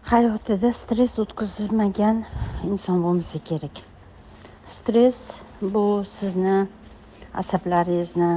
Hayotida stress o'tkazmagan inson bo'lmasa kerak. Stress bu sizni asablaringizni,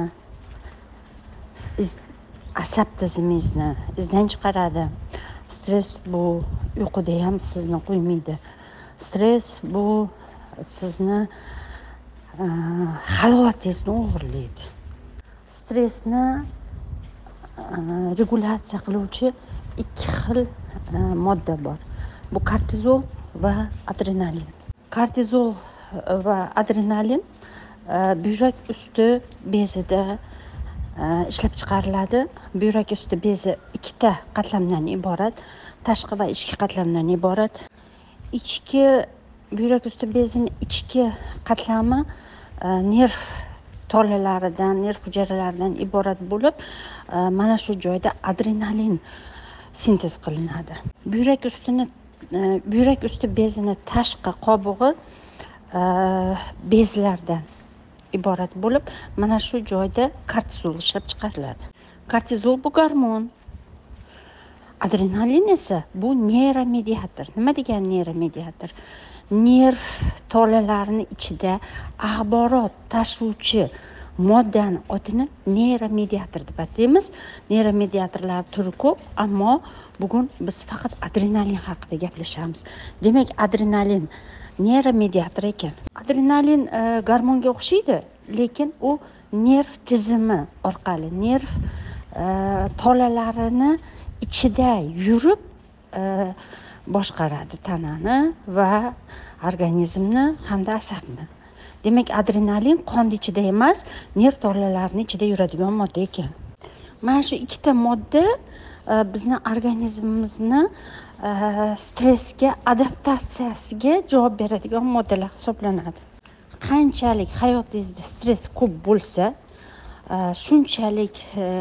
asab tizimingizni izdan chiqaradi. Stress bu uyquda ham sizni qo'ymaydi. Stress bu sizni halovatingizni o'g'irlaydi. Stressni regulyatsiya qiluvchi ikki xil modda bor. Bu kortizol va adrenalin. Kortizol va adrenalin buyrak usti bezida ishlab chiqariladi. Buyrak usti bezi ikkita qatlamdan iborat, tashqi va ichki qatlamdan iborat. Ichki buyrak usti bezining ichki qatlami nerv tolalaridan, nerv hujayralaridan iborat bo'lib, mana shu joyda adrenalin sintez qilinadi. Buyrak usti bezini tashqi qobig'i bezlardan iborat bo'lib, mana shu joyda kortizol ishlab chiqariladi. Kortizol bu gormon. Adrenalin esa bu neyromediator. Nima degani neyromediator? Nerv tolalarining ichida axborot tashuvchi moddani otini neyromediator deb ataymiz. Neyromediatorlar turi ko'p, ammo bugun biz faqat adrenalin haqida gaplashamiz. Demak, adrenalin neyromediator ekan. Adrenalin gormonga o'xshaydi, lekin u nerv tizimi orqali, nerv tolalarini ichida yurib boshqaradi tanani va organizmni hamda asabni. Demak, adrenalin qonning ichida emas, nerv tolalarining ichida yuradigan modda ekan. Mana shu ikkita modda bizni organizmimizni stressga, adaptatsiyasiga javob beradigan moddalar hisoblanadi. Qanchalik hayotingizda stress ko'p bo'lsa, shunchalik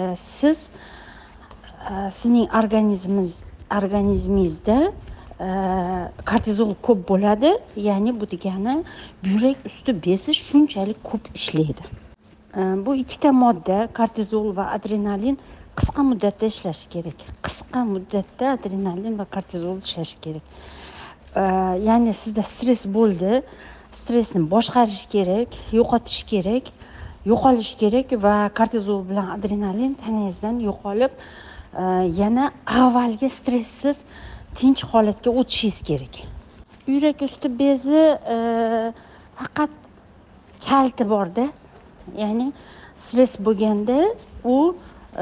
sizning organizmingizda kortizol ko'p bo'ladi, ya'ni bu degani buyrak usti bezi shunchalik ko'p ishlaydi. Bu ikkita modda, kortizol va adrenalin qisqa muddatda ishlashi kerak. Qisqa muddatda adrenalin va kortizol ishlashi kerak. Ya'ni sizda stress bo'ldi, stressni boshqarish kerak, yo'qotish kerak, yo'qolish kerak va kortizol bilan adrenalin tanangizdan yo'qolib, yana avvalgi stresssiz tinch holatga o'tishingiz kerak. Buyrak usti bezi faqat kaliti borda, ya'ni stress bo'lganda u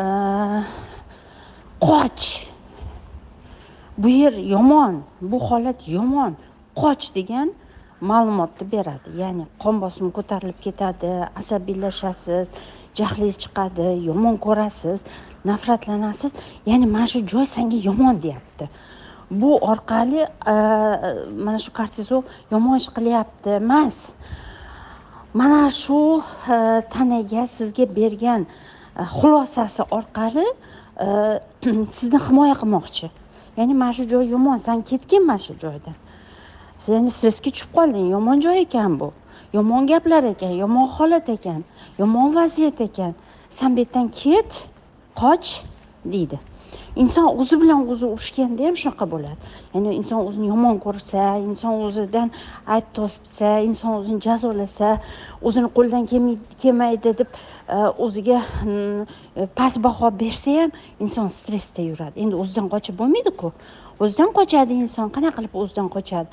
qoch. Bu yer yomon, bu holat yomon, qoch degan ma'lumotni beradi. Ya'ni qon bosimi ko'tarilib ketadi, asabiylashasiz, jahlingiz chiqadi, yomon ko'rasiz, nafratlanasiz. Ya'ni mana shu joy senga yomon deyapti. Bu orqali mana shu kortizol yomon ish qilyapti emas. Mana shu tanaga sizga bergan xulosasi orqali sizni himoya qilmoqchi. Ya'ni mana shu joy yomon, sen ketgin mana shu joydan. Ya'ni stressga tushib qolding, yomon joy ekan bu. Yomon gaplar ekan, yomon holat ekan, yomon vaziyat ekan. Sen bu yerdan ket, qoch deydi. Inson o'zi bilan o'zi urushganda ham shunaqa bo'ladi. Ya'ni inson o'zini yomon ko'rsa, inson o'zidan ayb topsa, inson o'zini jazolasa, o'zini qo'ldan kelmaydi deb o'ziga past baho bersa ham inson stressda yuradi. Endi o'zidan qochib bo'lmaydi-ku. O'zidan qochadi inson, qanaqa qilib o'zidan qochadi?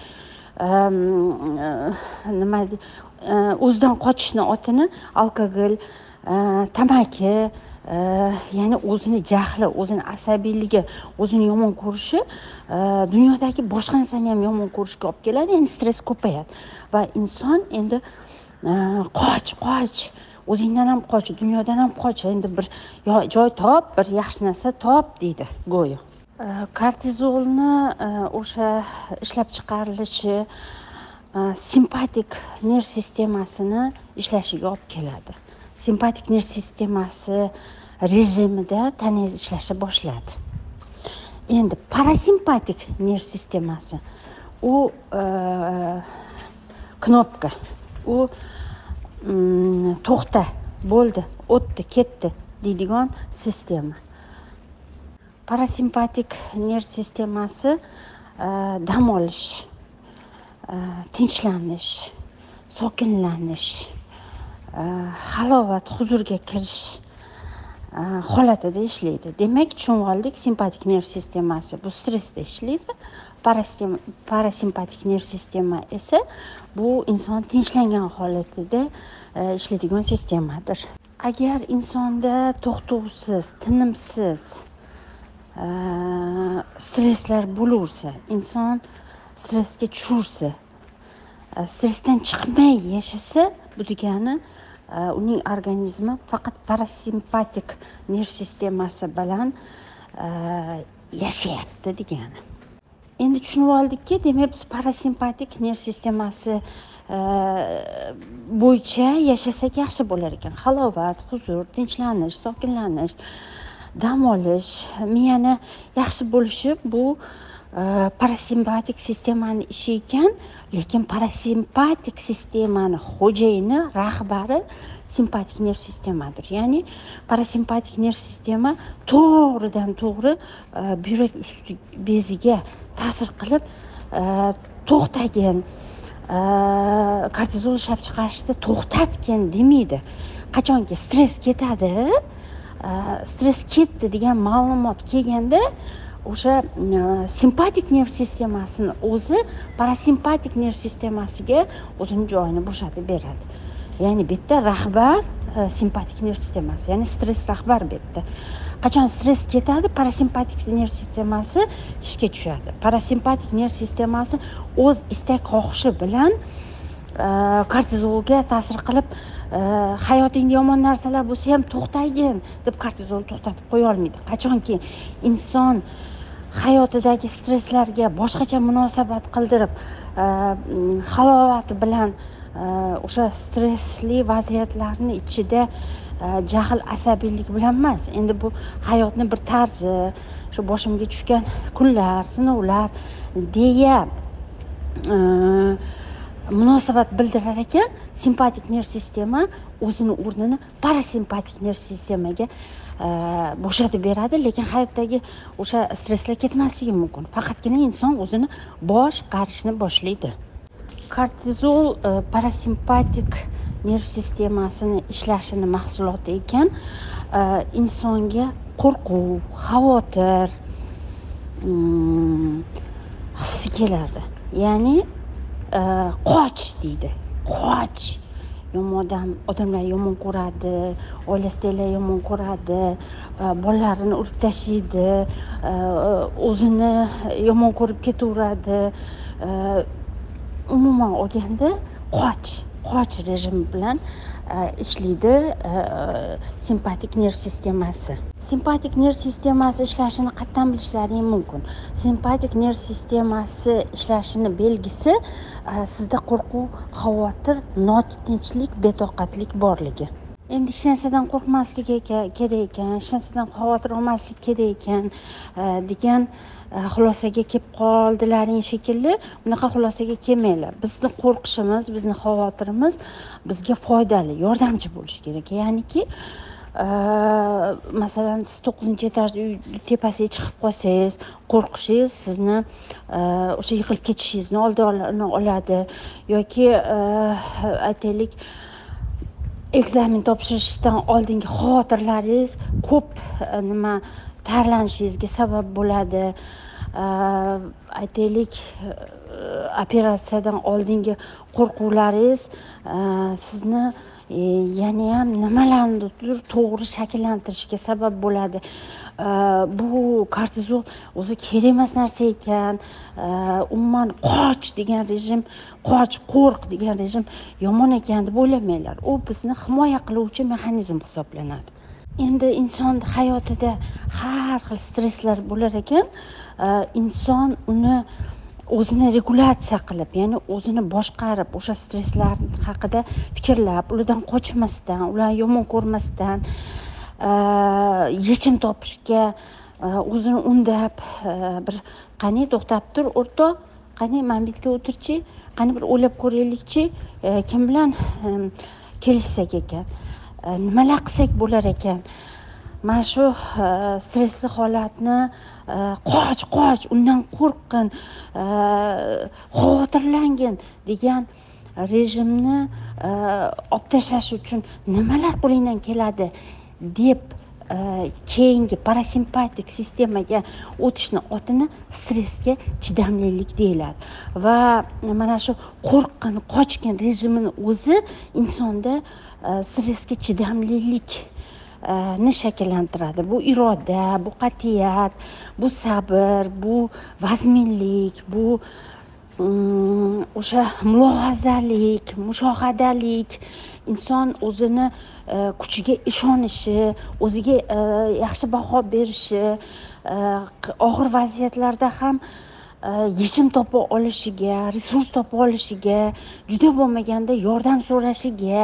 O'zidan qochishni otini alkogol, tamaki, ya'ni o'zini jahli, o'zini asabiyligi, o'zini yomon ko'rishi dunyodagi boshqa narsani ham yomon ko'rishga olib keladi. Ya'ni stress ko'payadi va inson endi qoch, o'zingdan ham qoch, dunyodan ham qoch, endi bir joy top, bir yaxshi narsa top deydi go'yo. Kortizolni o'sha ishlab chiqarilishi simpatik nerv sistemasini ishlashiga olib keladi. Simpatik nerv sistemasi rejimida tanangiz ishlashni boshladi. Endi parasimpatik nerv sistemasi u knopka, u to'xta, bo'ldi, o'tdi, ketdi deydigan sistema. Parasimpatik nerv sistemasi dam olish, tinchlanish, sokinlanish, halovat, huzurga kirish holatida ishlaydi. Demak, tushunib oldik, simpatik nerv sistemasi bu stressda ishlaydi. Parasimpatik nerv sistema esa bu inson tinchlangan holatida ishlaydigan sistemadir. Agar insonda to'xtovsiz, tinimsiz stresslar bo'laversa, inson stressga tushursa, stressdan chiqmay yashasa, bu degani uning organizmi faqat parasimpatik nerv sistemasi bilan yashayapti degani. Endi tushunib oldikki, demak biz parasimpatik nerv sistemasi bo'yicha yashasak yaxshi bo'lar ekan. Halovat, huzur, tinchlanish, sokinlanish, dam olish, miyani yaxshi bo'lishi bu parasimpatik sistemani ishi ekan, lekin parasimpatik sistemani xo'jayini, rahbari simpatik nerv sistemadir. Ya'ni parasimpatik nerv sistema to'g'ridan to'g'ri buyrak usti beziga ta'sir qilib, to'xtagin, kortizol ishlab chiqarishni to'xtatgin demaydi. Qachonki stress ketadi, stress ketdi degan ma'lumot kelganda, o'sha simpatik nerv sistemasini o'zi parasimpatik nerv sistemasiga o'zini joyini bo'shatib beradi. Ya'ni bu yerda rahbar simpatik nerv sistemasi, ya'ni stress rahbar bu yerda. Qachon stress ketadi, parasimpatik nerv sistemasi ishga tushadi. Parasimpatik nerv sistemasi o'z istak xohishi bilan kortizolga ta'sir qilib, hayotingda yomon narsalar bo'lsa ham to'xtagin deb kortizol to'xtatib qo'ya olmaydi. Qachonki inson hayotidagi stresslarga boshqacha munosabat qildirib, halovati bilan o'sha stressli vaziyatlarni ichida jahl, asabiylik bilan emas, endi bu hayotni bir tarzi, shu boshimga tushgan kunlar, sinovlar deya munosabat bildirar ekan, simpatik nerv sistema o'zini o'rnini parasimpatik nerv sistemaga bo'shatib beradi, lekin hayotdagi o'sha stresslar ketmasligi mumkin. Faqatgina inson o'zini boshqarishni boshlaydi. Kortizol parasimpatik nerv sistemasini ishlashini mahsuloti ekan, insonga qo'rquv, xavotir hissi keladi. Ya'ni qoch deydi. Qoch. Odamlar yomon ko'radi, oilasidagilar yomon ko'radi, bolalarini urib tashlaydi, o'zini yomon ko'rib ketaveradi. Umuman olganda qoch rejimi bilan ishlaydi simpatik nerv sistemasi. Simpatik nerv sistemasi ishlashini qatdan bilishlaring mumkin. Simpatik nerv sistemasi ishlashining belgisi sizda qo'rquv, xavotir, notinchlik, betoqatlik borligi. Endi hech narsadan qo'rqmaslik kerak ekan, hech narsadan xavotir olmaslik kerak ekan degan xulosaga kelib qoldilaring shekilli. Bunaqa xulosaga kelmanglar. Bizni qo'rqishimiz, bizni xavotirimiz bizga foydali, yordamchi bo'lishi kerak. Ya'niki masalan, siz 9-etaj uy tepasiga chiqib qolsangiz, qo'rqishingiz sizni o'sha yiqilib ketishingizni oldini oladi, yoki aytaylik, ekzamen topshirishdan oldingi xavotirlaringiz ko'p tarlanishingizga sabab bo'ladi. Aytaylik, operatsiyadan oldingi qo'rquvlaringiz sizni yana ham nimalarnidir to'g'ri shakllantirishga sabab bo'ladi. Bu kortizol o'zi kerak emas narsa ekan. Umuman qoch degan rejim, qo'rq degan rejim yomon ekan deb o'ylamanglar. U bizni himoya qiluvchi mexanizm hisoblanadi. Endi inson hayotida har xil stresslar bo'lar ekan, inson uni o'zini regulatsiya qilib, ya'ni o'zini boshqarib, o'sha stresslar haqida fikrlab, ulardan qochmasdan, ularni yomon ko'rmasdan yechim topishga o'zini undab, bir qani to'xtab tur, o'rtoq, qani men bu yerga o'tirchi, qani bir o'ylab ko'raylikchi, kim bilan kelishsak ekan, nimalar qilsak bo'lar ekan, mana shu stressli holatni qoch, undan qo'rqqin, xavotirlangin degan rejimni olib tashlash uchun nimalar qo'lingdan keladi deb keyingi parasimpatik sistemaga o'tishni otini stressga chidamlilik deyiladi. Va mana shu qo'rqqin, qochgin rejimini o'zi insonda stressga chidamlilik ni shakllantiradi. Bu iroda, bu qat'iyat, bu sabr, bu vazminlik, bu o'sha mulohazalik, mushohadalik, inson o'zini kuchiga ishonishi, o'ziga yaxshi baho berishi, og'ir vaziyatlarda ham yechim topa olishiga, resurs topa olishiga, juda bo'lmaganda yordam so'rashiga,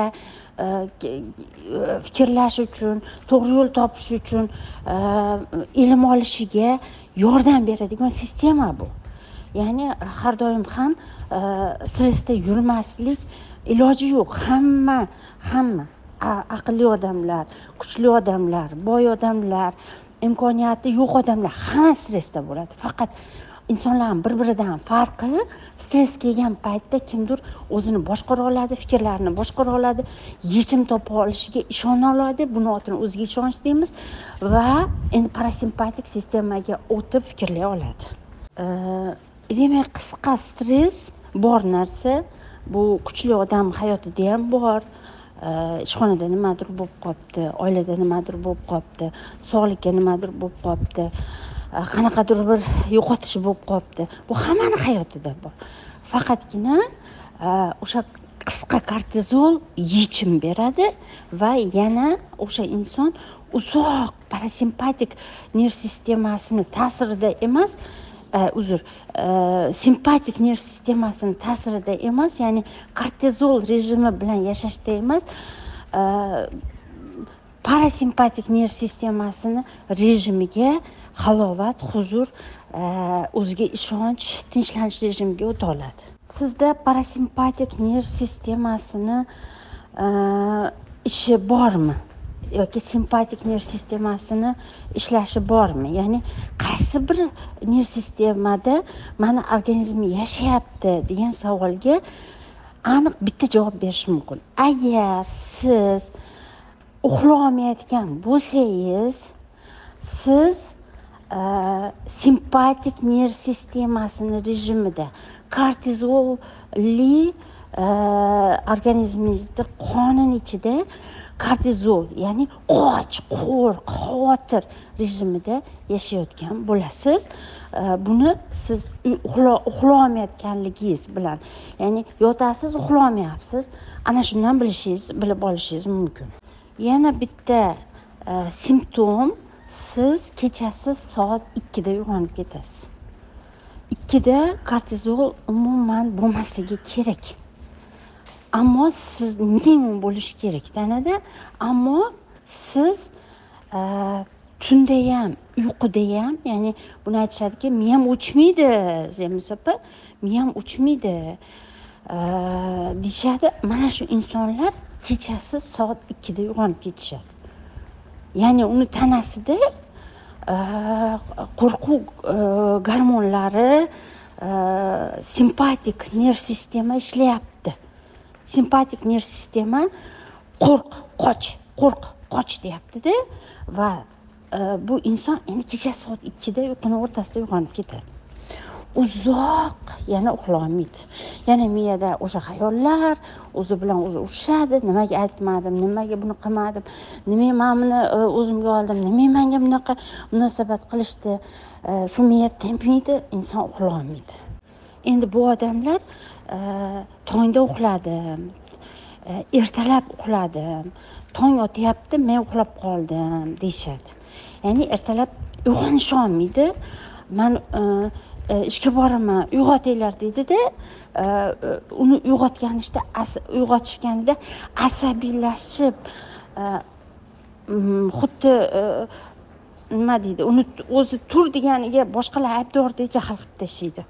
fikrlash uchun, to'g'ri yo'l topish uchun ilm olishiga yordam beradigan sistema bu. Ya'ni har doim ham stressda yurmaslik iloji yo'q. Hamma aqlli odamlar, kuchli odamlar, boy odamlar, imkoniyati yo'q odamlar hamma stressda bo'ladi. Faqat insonlarning bir-biridan farqi stress kelgan paytda kimdir o'zini boshqara oladi, fikrlarini boshqara oladi, yechim topa olishiga ishona oladi. Buni otini o'ziga ishonch deymiz va endi parasimpatik sistemaga o'tib fikrlay oladi. Demak, qisqa stress bor narsa. Bu kuchli odam hayotida ham bor. Ishxonada nimadir bo'lib qolibdi, oilada nimadir bo'lib qolibdi, sog'likka nimadir bo'lib qolibdi, qanaqadir bir yo'qotish bo'lib qolibdi. Bu hammani hayotida bor. Faqatgina o'sha qisqa kortizol yechim beradi va yana o'sha inson uzoq parasimpatik nerv sistemasini ta'sirida emas, simpatik nerv sistemasini ta'sirida emas, ya'ni kortizol rejimi bilan yashashda emas, parasimpatik nerv sistemasini rejimiga halovat, huzur, o'ziga ishonch, tinchlanish rejimiga o'ta oladi. Sizda parasimpatik nerv sistemasini ishi bormi? Yoki simpatik nerv sistemasini ishlashi bormi? Ya'ni qaysi bir nerv sistemada mani organizmim yashayapti degan savolga aniq bitta javob berish mumkin. Agar siz uxlolmayotgan bo'lsangiz, siz simpatik nerv sistemasini rejimida kortizolli organizmingizda qonin ichida kortizol, ya'ni qoch, qo'rq, xavotir rejimida yashayotgan bo'lasiz. Buni siz uxlolmayotganligingiz bilan, ya'ni yotasiz, uxlolmayapsiz, ana shundan bilib olishingiz mumkin. Yana bitta simptom, siz kechasi soat 2 da uyg'onib ketasiz. 2 da kortizol umuman bo'lmasligi kerak. Ammo siz minimum bo'lishi kerak tanada, ammo siz tunda ham, uyquda ham, ya'ni buni aytishadiki, miyam o'chmaydi, Zemiz opa, miyam o'chmaydi deyishadi. Mana shu insonlar kechasi soat 2 da uyg'onib ketishadi. Ya'ni uni tanasida qo'rquv gormonlari, simpatik nerv sistema ishlayapti. Simpatik nerv sistema qo'rq, deyapti-da va bu inson endi kecha soat 2 da uyquni o'rtasida uyg'onib ketadi. Uzoq yana uxlolmaydi. Yana miyada o'sha xayollar o'zi bilan o'zi urushadi. Nimaga aytmadim, nimaga buni qilmadim, nimaga men buni o'zimga oldim, nimaga menga bunaqa munosabat qilishdi. Shu miya tempiydi, inson uxlolmaydi. Endi bu odamlar tongda uxladim, ertalab uxladim, tong otyapti, men uxlab qoldim deyishadi. Ya'ni ertalab uyg'onish olmaydi. Men ishga boraman, uyg'otinglar dedi-da, uni uyg'otishganida asabiylashib, xuddi nima deydi, uni o'zi tur deganiga boshqalar aybdordek jahl qilib tashlaydi.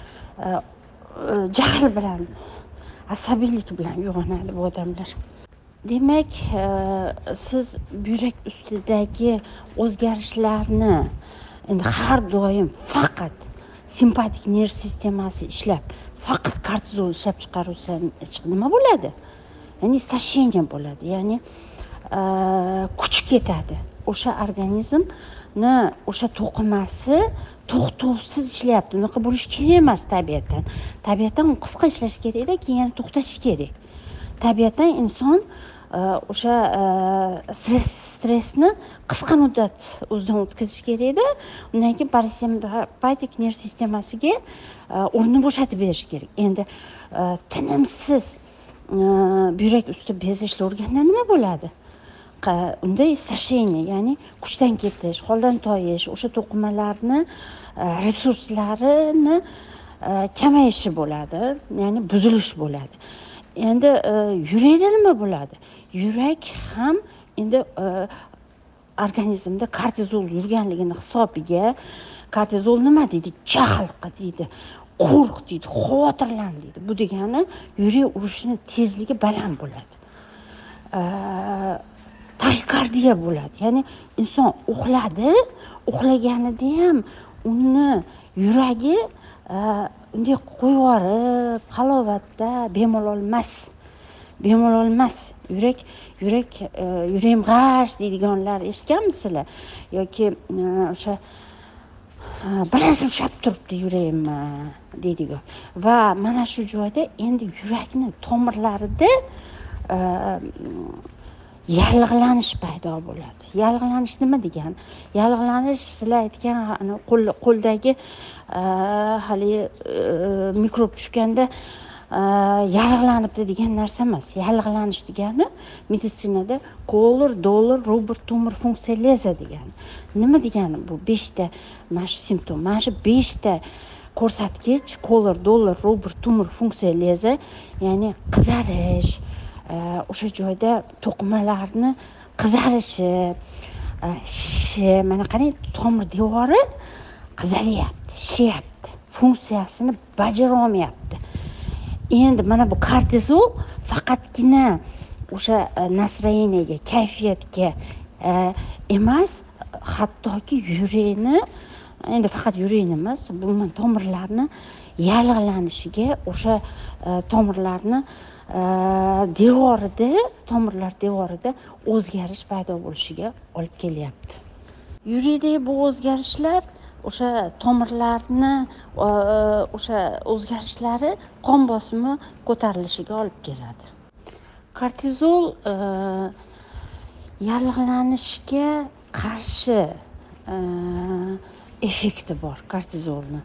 Jahl bilan, asabiylik bilan uyg'onadi bu odamlar. Demak, siz buyrak ustidagi o'zgarishlarni endi har doim faqat simpatik nerv sistemasi ishlab, faqat kortizol ishlab chiqarsa nima bo'ladi? Ya'ni истощение bo'ladi. Ya'ni kuch ketadi. O'sha organizmni o'sha to'qimasi to'xtovsiz ishlayapti. Unaqa bo'lishi kerak emas tabiatan. Tabiatan u qisqa ishlashi kerak-da, keyin yana to'xtashi kerak. Tabiatan inson o'sha stressni qisqa muddat o'zidan o'tkazish kerak-da, undan keyin parasimpatik nerv sistemasiga o'rnini bo'shatib berish kerak. Endi tinimsiz buyrak usti bezishni o'rganda nima bo'ladi? Unda истощение, ya'ni kuchdan ketish, holdan toyish, o'sha to'qimalarni resurslarini kamayishi bo'ladi, ya'ni buzilish bo'ladi. Endi yurakda nima bo'ladi? Yurak ham endi organizmda kortizol yurganligini hisobiga, kortizol nima deydi? Jahl deydi, qo'rq deydi, xavotirlan deydi. Bu degani yurak urishini tezligi baland bo'ladi. Taxikardiya bo'ladi. Ya'ni inson uxladi, uxlaganida ham uni yuragi unday qo'yvorib, halovatda bemalol emas. Yuragim g'ash deydiganlar eshitganmisizlar? Yoki o'sha biroz ushab turibdi yuragimni deydigan. Va mana shu joyda endi yurakning tomirlarida yallig'lanish paydo bo'ladi. Yallig'lanish nima degani? Yallig'lanish sizlar aytgan qo'ldagi hali mikrob tushganda yallig'lanibdi degan narsa emas. Yallig'lanish degani meditsinada ko'lir, dollar, rubr, tumor, funksiya leza degani. Nima degani bu 5 ta mana shu simptom, mana shu 5 ta ko'rsatkich, ko'lir, dollar, rubr, tumor, funksiya leza, ya'ni qizarish, o'sha joyda to'qimalarni qizarishi, shishi, mana qarang, tomir devori qizaryapti, shiyapti, funksiyasini bajara olmayapti. Endi mana bu kortizol faqatgina o'sha настроениyaga, kayfiyatga emas, hattoki yurakni, endi faqat yurakni emas, umuman tomirlarni yallig'lanishiga, o'sha tomirlar devorida o'zgarish paydo bo'lishiga olib kelyapti. Yurakdagi bu o'zgarishlar o'sha tomirlarni o'sha o'zgarishlari qon bosimi ko'tarilishiga olib keladi. Kortizol yallig'lanishga qarshi effekti bor kortizolni.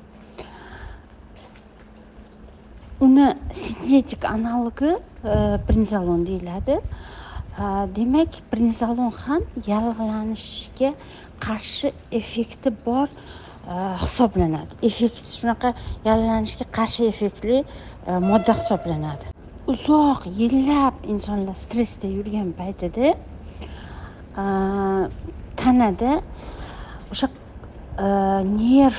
Uni sintetik analogi prednizolon deyiladi. Demak, prednizolon ham yallig'lanishga qarshi effekti bor hisoblanadi. Effekt shunaqa yallig'lanishga qarshi effektli modda hisoblanadi. Uzoq yillab insonlar stressda yurgan paytida tanada o'sha nerv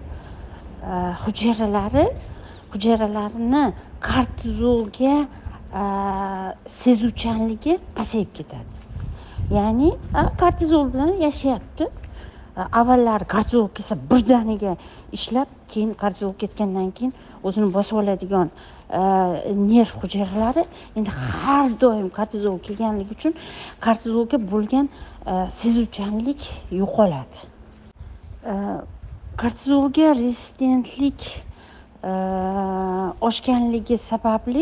hujayralarini kortizolga sezuvchanligi pasayib ketadi. Ya'ni kortizol bilan yashayapti. Avvallari kortizol kelsa birdaniga ishlab, keyin kortizol ketgandan keyin o'zini bosib oladigan nerv hujayralari endi har doim kortizol kelganligi uchun kortizolga bo'lgan sezuvchanlik yo'qoladi. Kortizolga rezistentlik oshganligi sababli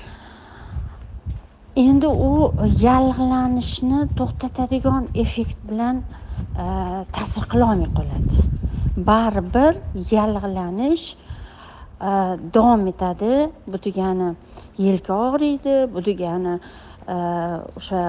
endi u yallig'lanishni to'xtatadigan effekt bilan ta'sir qila olmay qoladi. Baribir yallig'lanish davom etadi. Bu degani yelka og'riydi, bu degani o'sha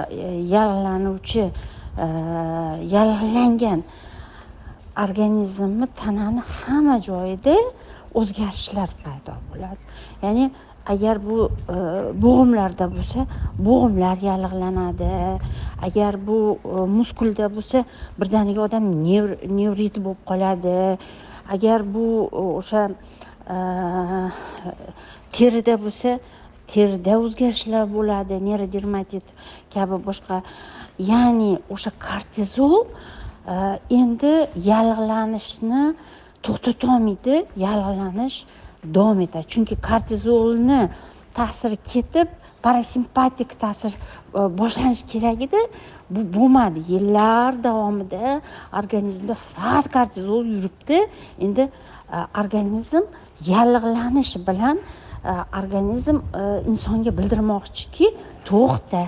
yallig'langan organizmni tanani hamma joyida o'zgarishlar paydo bo'ladi. Ya'ni agar bu bo'g'imlarda bo'lsa, bo'g'imlar yallig'lanadi. Agar bu muskulda bo'lsa, birdaniga odam nevrit bo'lib qoladi. Agar bu o'sha terida bo'lsa, terida o'zgarishlar bo'ladi, neyrodermatit kabi boshqa. Ya'ni o'sha kortizol endi yallig'lanishni to'xtata olmaydi, yallig'lanish davom etadi. Chunki kortizolni ta'siri ketib, parasimpatik ta'sir boshlanishi kerak edi. Bu bo'lmadi. Yillar davomida organizmda faqat kortizol yuribdi. Endi organizm yallig'lanish bilan organizm insonga bildirmoqchiki, to'xta.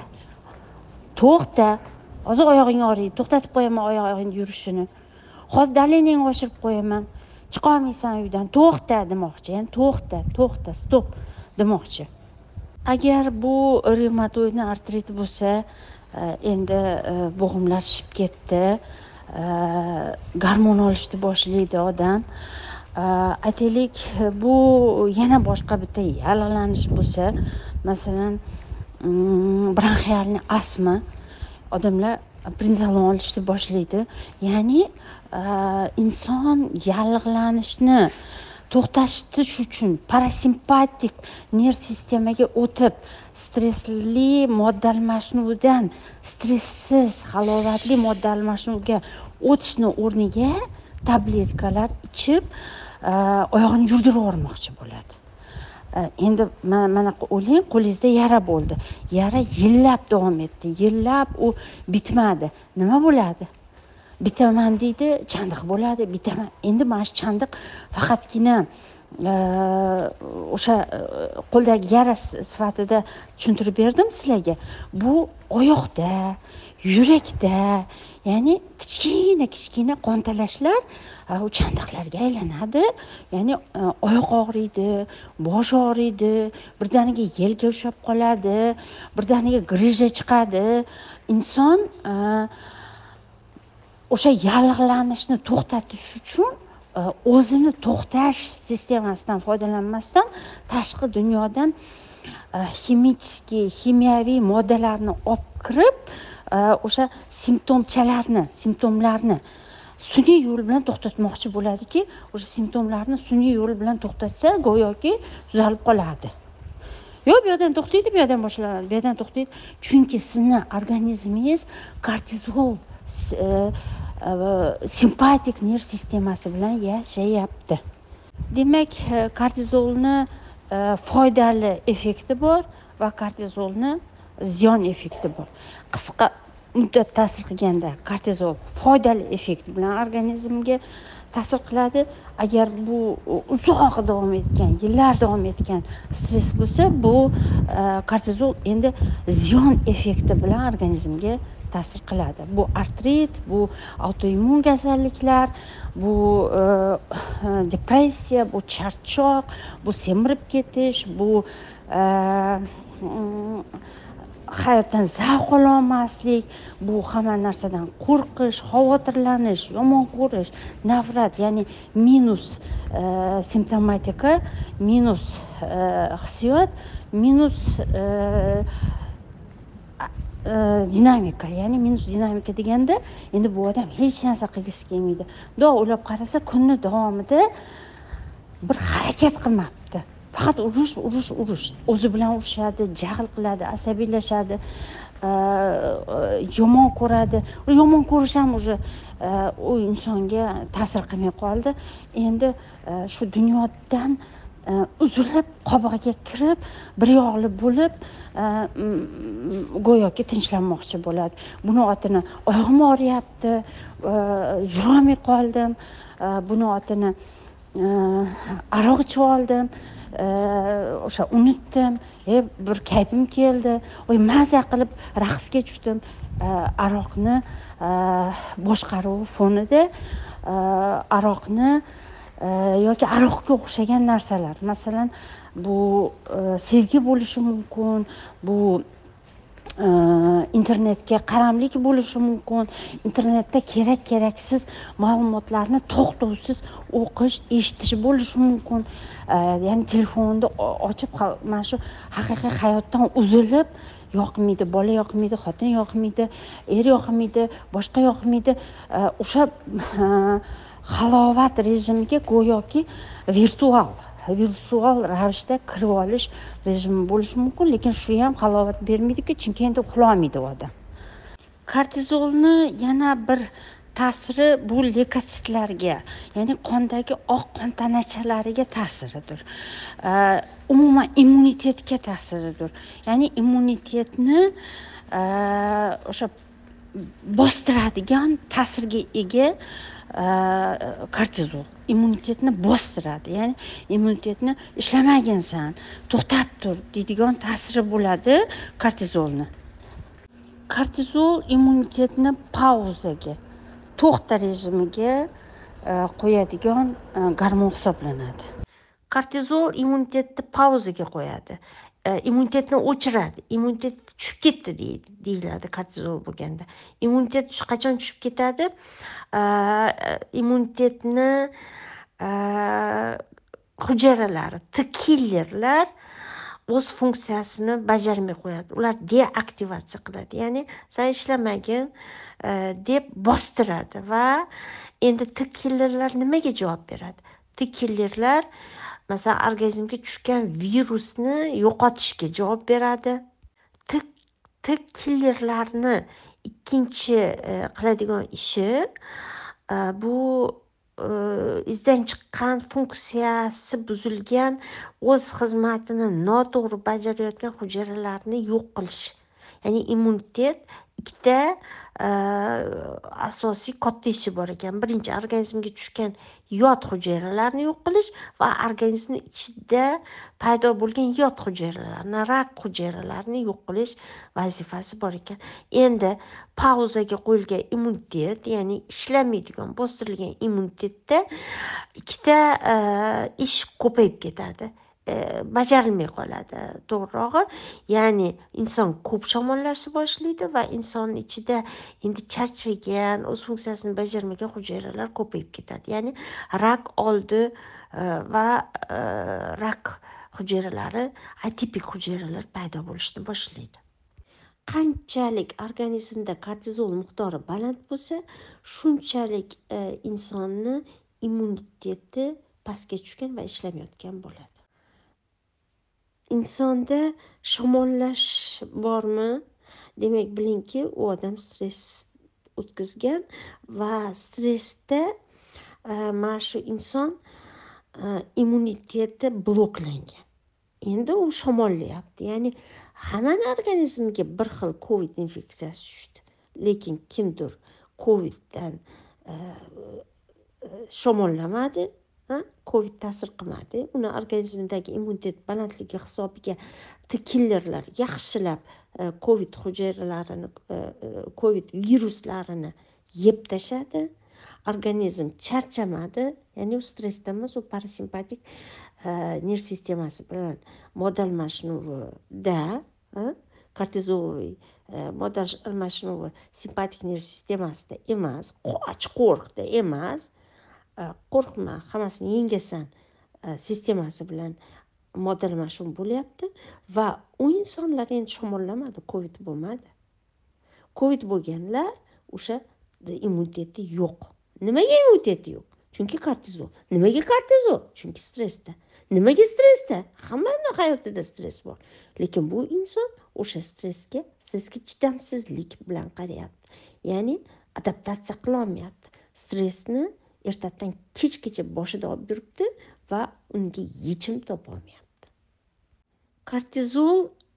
Hozir oyog'ing og'riydi, to'xtatib qo'yaman oyog'ingni yurishini. Hozir daleningni oshirib qo'yaman. Chiqa olmaysan uydan, to'xta demoqchi. Ya'ni to'xta, stop demoqchi. Agar bu revmatoidni artrit bo'lsa, endi bo'g'imlar shishib ketdi, gormon olishni boshlaydi odam. Aytaylik, bu yana boshqa bitta yallig'lanish bo'lsa, masalan, bronxialni astma, odamlar prinzalon olishni boshlaydi. Ya'ni inson yallig'lanishni to'xtatish uchun parasimpatik nerv sistemaga o'tib, stressli modda almashinuvidan stresssiz halovatli modda almashinuviga o'tishni o'rniga tabletkalar ichib oyog'ini yurdirib yubormoqchi bo'ladi. Endi mana o'ylang, qo'lingizda yara bo'ldi. Yara yillab davom etdi. Yillab u bitmadi. Nima bo'ladi? Bitaman deydi, chandiq bo'ladi. Bitaman. Endi mana shu chandiq faqatgina o'sha qo'ldagi yara sifatida tushuntirib berdim sizlarga. Bu oyoqda, yurakda, ya'ni kichkina qontalashlar u chandiqlarga aylanadi. Ya'ni oyoq og'riydi, bosh og'riydi, birdaniga yelka ushlab qoladi, birdaniga grija chiqadi. Inson o'sha yallig'lanishni to'xtatish uchun o'zini to'xtash sistemasidan foydalanmasdan tashqi dunyodan kimyaviy moddalarni olib kirib, o'sha simptomlarni sun'iy yo'l bilan to'xtatmoqchi bo'ladiki, o'sha simptomlarni sun'iy yo'l bilan to'xtatsa, go'yoki tuzalib qoladi. Yo'q, bu yerdan to'xtaydi, bu yerdan boshlanadi, bu yerdan to'xtaydi. Chunki sizni organizmingiz kortizol simpatik nerv sistemasi bilan yashayapti. Demak, kortizolni foydali effekti bor va kortizolni ziyon effekti bor. Qisqa muddat ta'sir qilganda kortizol foydali effekt bilan organizmga ta'sir qiladi. Agar bu uzoq davom etgan, yillar davom etgan stress bo'lsa, bu kortizol endi ziyon effekti bilan organizmga ta'sir qiladi. Bu artrit, bu autoimmun kasalliklar, bu depressiya, bu charchoq, bu semirib ketish, bu hayotdan zavq ololmaslik, bu hamma narsadan qo'rqish, xavotirlanish, yomon ko'rish, nafrat, ya'ni minus simptomatika, minus hissiyot, minus dinamika. Ya'ni minus dinamika deganda endi bu odam hech narsa qilgisi kelmaydi. Xudo o'ylab qarasa, kunni davomida bir harakat qilmabdi. Faqat urush. O'zi bilan urushadi, jahl qiladi, asabiylashadi, yomon ko'radi. Yomon ko'rish ham u insonga ta'sir qilmay qoldi. Endi shu dunyodan uzilib, qobig'iga kirib, bir yoqli bo'lib, go'yoki tinchlanmoqchi bo'ladi. Buni otini oyog'im og'riyapti, yurolmay qoldim, buni otini aroq ichib oldim, o'sha unutdim, bir kayfim keldi, maza qilib raqsga tushdim. Aroqni boshqaruvi fonida aroqni yoki aroqqa o'xshagan narsalar, masalan, bu sevgi bo'lishi mumkin, bu internetga qaramlik bo'lishi mumkin, internetda keraksiz ma'lumotlarni to'xtovsiz o'qish, eshitish bo'lishi mumkin. Ya'ni telefonni ochib, mana shu haqiqiy hayotdan uzilib, yoqmaydi, bola yoqmaydi, xotin yoqmaydi, er yoqmaydi, boshqa yoqmaydi. O'sha halovat rejimiga go'yoki virtual ravishda kirib olish rejimi bo'lishi mumkin, lekin shu ham halovat bermaydi-ku, chunki endi uxlolmaydi odam. Kortizolni yana bir ta'siri bu leykositlarga, ya'ni qondagi oq qon tanachalariga ta'siridir. Umuman immunitetga ta'siridir. Ya'ni immunitetni o'sha bostiradigan ta'sirga ega kortizol immunitetni bostiradi. Ya'ni immunitetni ishlamaginsan, to'xtab tur deydigan ta'siri bo'ladi kortizolni. Kortizol immunitetni pauzaga, to'xta rejimiga qo'yadigan gormon hisoblanadi. Kortizol immunitetni pauzaga qo'yadi. Immunitetni o'chiradi. Immunitet tushib ketdi deyiladi kortizol bo'lganda. Immunitet qachon tushib ketadi? Immunitetni hujayralari, T-killerlar o'z funksiyasini bajarmay qo'yadi. Ular deaktivatsiya qiladi. Ya'ni sen ishlamagin deb bostiradi va endi T-killerlar nimaga javob beradi? T-killerlar masalan organizmga tushgan virusni yo'qotishga javob beradi. T-killerlarni ikkinchi qiladigan ishi bu izdan chiqqan funksiyasi buzilgan, o'z xizmatini noto'g'ri bajarayotgan hujayralarni yo'q qilish. Ya'ni immunitet ikkita asosiy katta ishi bor ekan. Birinchi, organizmga tushgan yot hujayralarni yo'q qilish va organizmni ichida paydo bo'lgan yot hujayralarni, rak hujayralarini yo'q qilish vazifasi bor ekan. Endi pauzaga qo'yilgan immunitet, ya'ni ishlamaydigan, bostirilgan immunitetda ikkita ish ko'payib ketadi. Bajarilmay qoladi to'g'rirog'i. Ya'ni inson ko'p shamollashni boshlaydi va insonning ichida endi charchagan, o'z funksiyasini bajarmagan hujayralar ko'payib ketadi. Ya'ni rak oldi va rak hujayralari, atipik hujayralar paydo bo'lishni boshlaydi. Qanchalik organizmda kortizol miqdori baland bo'lsa, shunchalik insonni immuniteti pastga tushgan va ishlamayotgan bo'ladi. Insonda shamollash bormi? Demak, bilingki, u odam stress o'tkazgan va stressda mana shu inson immuniteti bloklangan. Endi u shamollayapti. Ya'ni hammani organizmiga bir xil COVID infeksiyasi tushdi. Lekin kimdir COVIDdan shamollamadi, COVID ta'sir qilmadi. Uni organizmidagi immunitet balandligi hisobiga T-killerlar yaxshilab COVID hujayralarini, COVID viruslarini yeb tashladi. Organizm charchamadi. Ya'ni u stressdan emas, u parasimpatik nerv sistemasi bilan modda almashinuvida, kortizoloviy modda almashinuvi simpatik nerv sistemasida emas, qo'rqda emas. Qo'rqma, hammasini yengasan sistemasi bilan modda almashinuv bo'lyapti va u insonlar endi shamollamadi, COVID bo'lmadi. COVID bo'lganlar o'sha immuniteti yo'q. Nimaga immuniteti yo'q? Chunki kortizol. Nimaga kortizol? Chunki stressda. Nimaga stressda? Hammaning hayotida stress bor. Lekin bu inson o'sha stressga chidamsizlik bilan qarayapti. Ya'ni adaptatsiya qila olmayapti. Stressni ertadan kechgacha boshida olib yuribdi va unga yechim topa olmayapti. Kortizol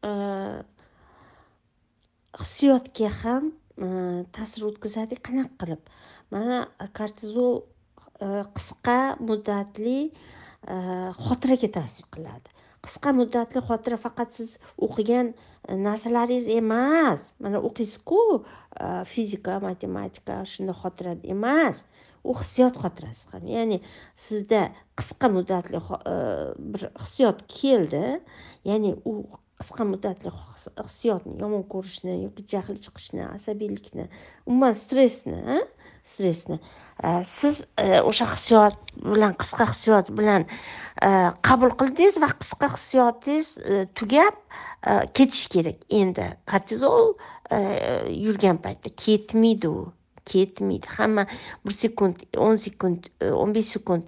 hissiyotga ham ta'sir o'tkazadi. Qanaqa qilib? Mana kortizol qisqa muddatli xotiraga ta'sir qiladi. Qisqa muddatli xotira faqat siz o'qigan narsalaringiz emas. Mana o'qiysiz-ku, fizika, matematika, shunday xotira emas. U hissiyot xotirasi ham. Ya'ni sizda qisqa muddatli bir hissiyot keldi. Ya'ni u qisqa muddatli hissiyotni, yomon ko'rishni yoki jahl chiqishni, asabiylikni, umuman stressni siz o'sha hissiyot bilan, qisqa hissiyot bilan qabul qildingiz va qisqa hissiyotingiz tugab ketish kerak. Endi kortizol yurgan paytda ketmaydi u. ketmaydi. Hamma 1 sekund, 10 sekund, 15 sekund,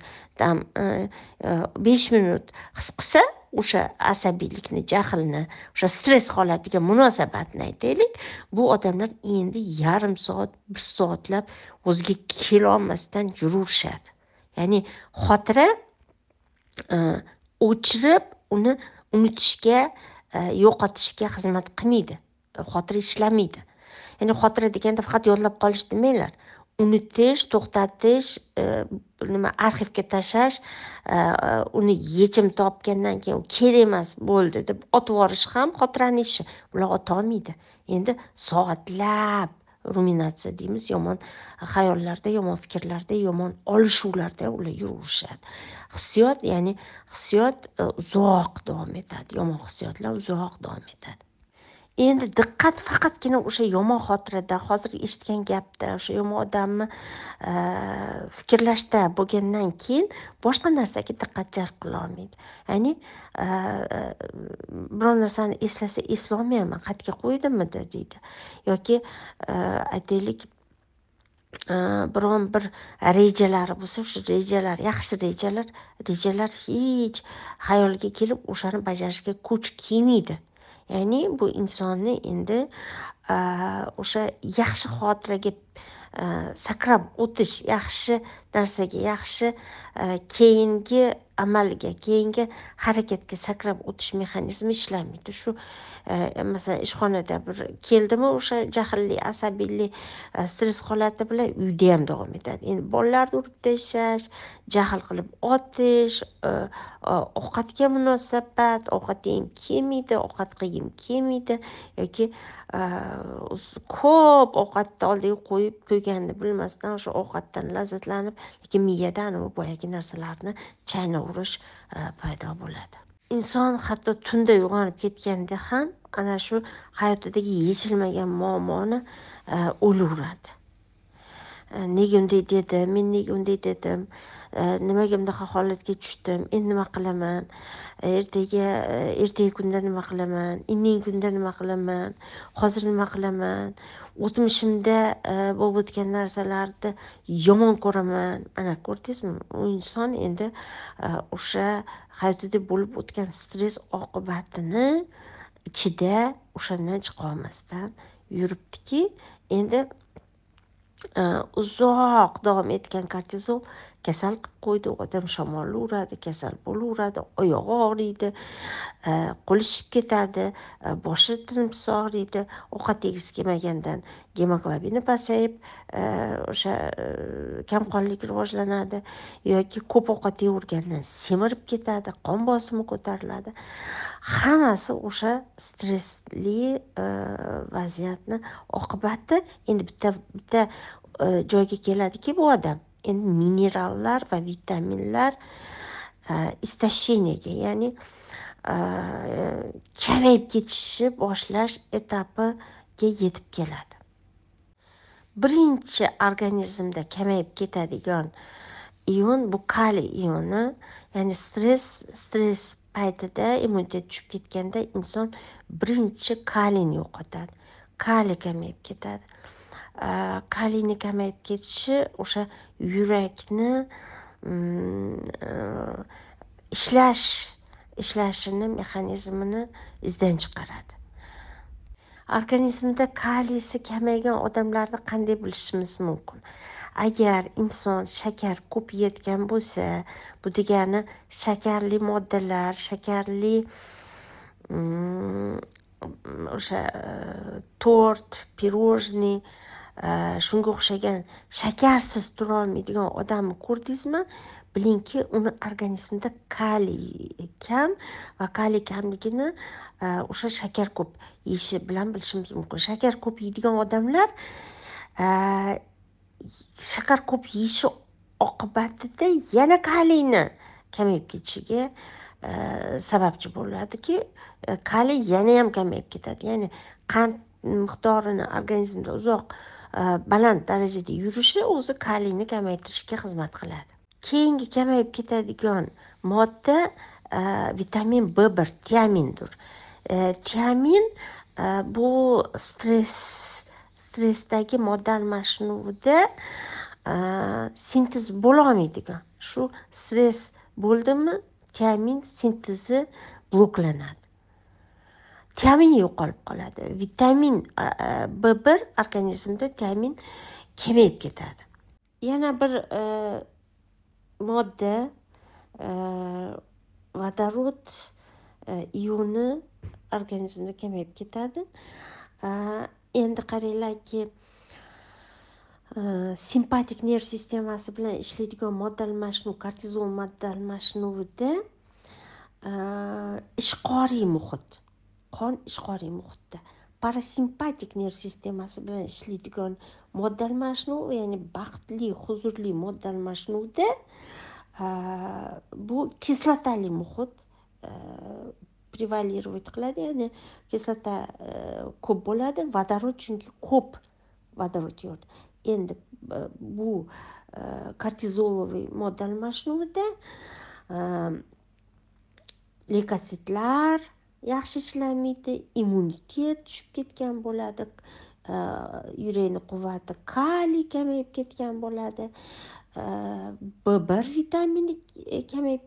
5 minut his qilsa, o'sha asabiylikni, jahlni, o'sha stress holatiga munosabatni aytaylik, bu odamlar endi yarim soat, 1 soatlab o'ziga kelolmasdan yuraverishadi. Ya'ni xotira o'chirib, uni unutishga, yo'qotishga xizmat qilmaydi. Xotira ishlamaydi. Ya'ni xotira deganda faqat yodlab qolish demanglar. Unutish, to'xtatish, arxivga tashlash, uni yechim topgandan keyin kerak emas bo'ldi deb otib yuborish ham xotirani ishi. Ular otolmaydi. Endi soatlab ruminatsiya deymiz, yomon xayollarda, yomon fikrlarda, yomon olishuvlarda ular yuraverishadi. Hissiyot, ya'ni hissiyot uzoq davom etadi. Yomon hissiyotlar uzoq davom etadi. Endi diqqat faqatgina o'sha yomon xotirada, hozir eshitgan gapda, o'sha yomon odamni fikrlashda bo'lgandan keyin boshqa narsaga diqqat jalb qila olmaydi. Ya'ni biror narsani eslasa eslolmayman, qayerga qo'ydimmi deydi. Yoki aytaylik, biron bir rejalari bo'lsa, o'sha rejalar, yaxshi rejalar hech xayolga kelib o'shani bajarishga kuch kelmaydi. Ya'ni bu insonni endi o'sha yaxshi xotiraga sakrab o'tish, yaxshi narsaga, yaxshi keyingi amalga, keyingi harakatga sakrab o'tish mexanizmi ishlamaydi. Shu masalan ishxonada bir keldimi, o'sha jahlli, asabiyli stress holati bilan uyda ham davom etadi. Endi bolalarni urib tashlash, jahl qilib otish, ovqatga munosabat, ovqat yegim kelmaydi, ovqat qilgim kelmaydi yoki ko'p ovqatni oldiga qo'yib qo'yganini bilmasdan o'sha ovqatdan lazzatlanib, lekin miyada boyagi narsalarni chaynaverish paydo bo'ladi. Inson hatto tunda uyg'onib ketganda ham ana shu hayotidagi yechilmagan muammoni o'ylayveradi. Nega unday dedim, men nega unday dedim, nimaga bunaqa holatga tushdim, endi nima qilaman, ertaga kunda nima qilaman, indingi kunda nima qilaman, hozir nima qilaman, o'tmishimda bo'lib o'tgan narsalarni yomon ko'raman. Ana ko'rdingizmi? U inson endi o'sha hayotida bo'lib o'tgan stress oqibatini ichida o'shandan chiqa olmasdan yuribdiki, endi uzoq davom etgan kortizol kasal qilib qo'ydi. Odam shamolni uradi, kasal bo'laveradi, oyog'i og'riydi, qo'li shishib ketadi, boshi tinimsiz og'riydi, ovqat yegisi kelmagandan gemoglobini pasayib, o'sha kamqonlik rivojlanadi yoki ko'p ovqat yeyavergandan semirib ketadi, qon bosimi ko'tariladi. Hammasi o'sha stressli vaziyatni oqibati. Endi bitta joyga keladiki, bu odam endi minerallar va vitaminlar istasheniyaga, ya'ni kamayib ketishni boshlash etapiga yetib keladi. Birinchi organizmda kamayib ketadigan ion bu kaliy ioni, ya'ni stress paytida immunitet tushib ketganda inson birinchi kaliyni yo'qotadi. Kaliy kamayib ketadi. Kaliyni kamayib ketishi o'sha yurakni ishlashini mexanizmini izdan chiqaradi. Organizmda kaliysi kamaygan odamlarni qanday bilishimiz mumkin? Agar inson shakar ko'p yeyotgan bo'lsa, bu degani shakarli moddalar, shakarli o'sha tort, pirojniy, shunga o'xshagan shakarsiz tura olmaydigan odamni ko'rdingizmi? Bilingki, uni organizmida kaliy kam va kaliy kamligini o'sha shakar ko'p yeyishi bilan bilishimiz mumkin. Shakar ko'p yeydigan odamlar shakar ko'p yeyishi oqibatida yana kaliyni kamayib ketishiga sababchi bo'ladiki, kaliy yana ham kamayib ketadi. Ya'ni qand miqdorini organizmda uzoq baland darajada yurishi o'zi kaliyni kamaytirishga xizmat qiladi. Keyingi kamayib ketadigan modda vitamin B1, tiamindir. Tiamin bu stress stressdagi modda almashinuvida sintez bo'lolmaydigan. Shu stress bo'ldimi, tiamin sintezi bloklanadi. Tiamin yo'qolib qoladi. Vitamin B1 organizmda tiamin kamayib ketadi. Yana bir modda vodorod ioni organizmda kamayib ketadi. Endi qaranglarki, simpatik nerv sistemasi bilan ishlaydigan modda almashinuv, kortizol modda almashinuvida ishqoriy muhit, qon ishqoriy muhitda, parasimpatik nerv sistemasi bilan ishlaydigan modda almashinuv, ya'ni baxtli, huzurli modda almashinuvda bu kislotali muhit prevalировать qiladi, ya'ni kislota ko'p bo'ladi, vodorod chunki ko'p vodorod yo'q. Endi bu kortizoloviy modda almashinuvida leykositlar yaxshi ishlamaydi, immunitet tushib ketgan bo'ladi, yurakni quvvati, kaliy kamayib ketgan bo'ladi, B1 vitamini kamayib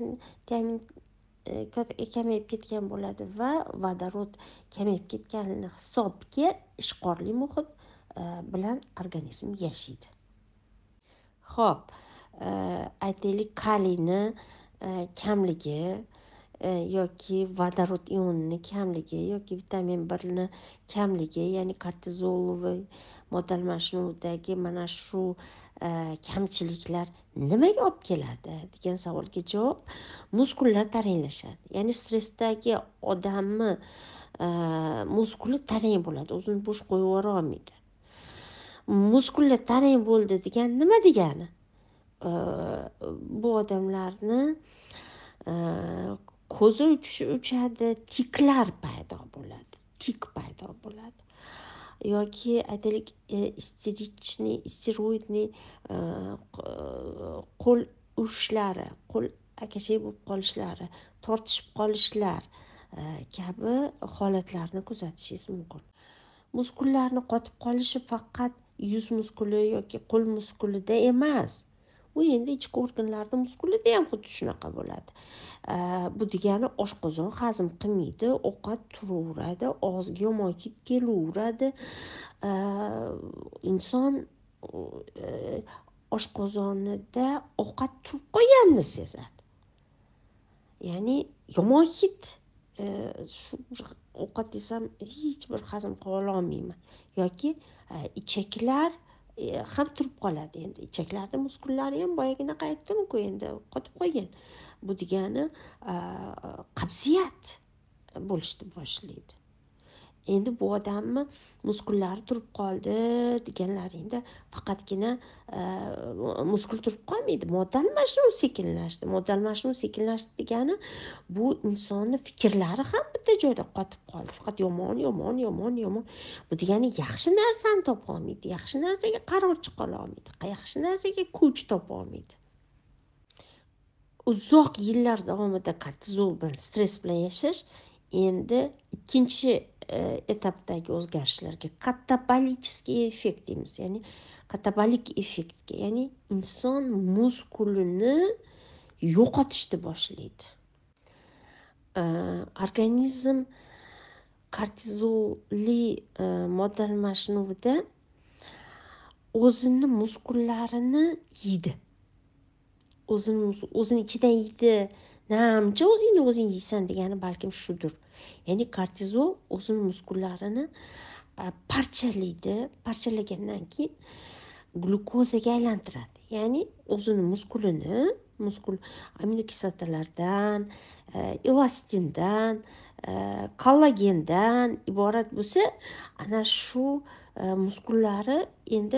ketgan bo'ladi va vodorod kamayib ketganini hisobga ishqorli muhit bilan organizm yashaydi. Xo'p, aytaylik, kaliyni kamligi yoki vodorod ionini kamligi yoki vitamin 1ni kamligi, ya'ni kortizoloviy modda almashinuvdagi mana shu kamchiliklar nimaga olib keladi degan savolga javob: muskullar taranglashadi. Ya'ni stressdagi odamni muskuli tarang bo'ladi, o'zini bo'sh qo'yib yubora olmaydi. Muskullar tarang bo'ldi degan nima degani? Bu odamlarni ko'zi uchadi, tiklar paydo bo'ladi, tik paydo bo'ladi. Yoki aytaylik, steroidni qo'l ushishlari, qo'l akashay bo'lib qolishlari, tortishib qolishlar kabi holatlarni kuzatishingiz mumkin. Muskullarni qotib qolishi faqat yuz muskuli yoki qo'l muskulida emas. U endi ichki organlarda muskulida ham xuddi shunaqa bo'ladi. Bu degani oshqozon hazm qilmaydi, ovqat turaveradi, og'ziga yomon hid kelaveradi. Inson oshqozonida ovqat turib qolganini sezadi. Ya'ni yomon hid, shu ovqat desam hech bir hazm qila olmayman yoki ichaklar ham turib qoladi. Endi ichaklarda muskullari ham boyaginaqa aytdim-ku, endi qotib qolgan. Bu degani qabziyat bo'lishni boshlaydi. Endi bu odamni muskullari turib qoldi deganlaringda faqatgina muskul turib qolmaydi, modda almashinuv sekinlashdi. Modda almashinuv sekinlashdi degani bu insonni fikrlari ham bitta joyda qotib qoldi. Faqat yomon. Bu degani yaxshi narsani topa olmaydi, yaxshi narsaga qaror chiqa olmaydi, yaxshi narsaga kuch topa olmaydi. Uzoq yillar davomida kortizol bilan, stress bilan yashash endi ikkinchi etapdagi o'zgarishlarga, katabolический effekt deymiz, ya'ni katabolik effektga, ya'ni inson muskulini yo'qotishni boshlaydi. Organizm kortizolli modda almashinuvida o'zini muskullarini yeydi. O'zini ichidan yeydi. Namcha o'zingni o'zing yeysan degani balkim shudir. Ya'ni kortizol o'zini muskullarini parchalaydi, parchalagandan keyin glukozaga aylantiradi. Ya'ni o'zini muskul aminokislotalardan, elastindan, kollagendan iborat bo'lsa, ana shu muskullari endi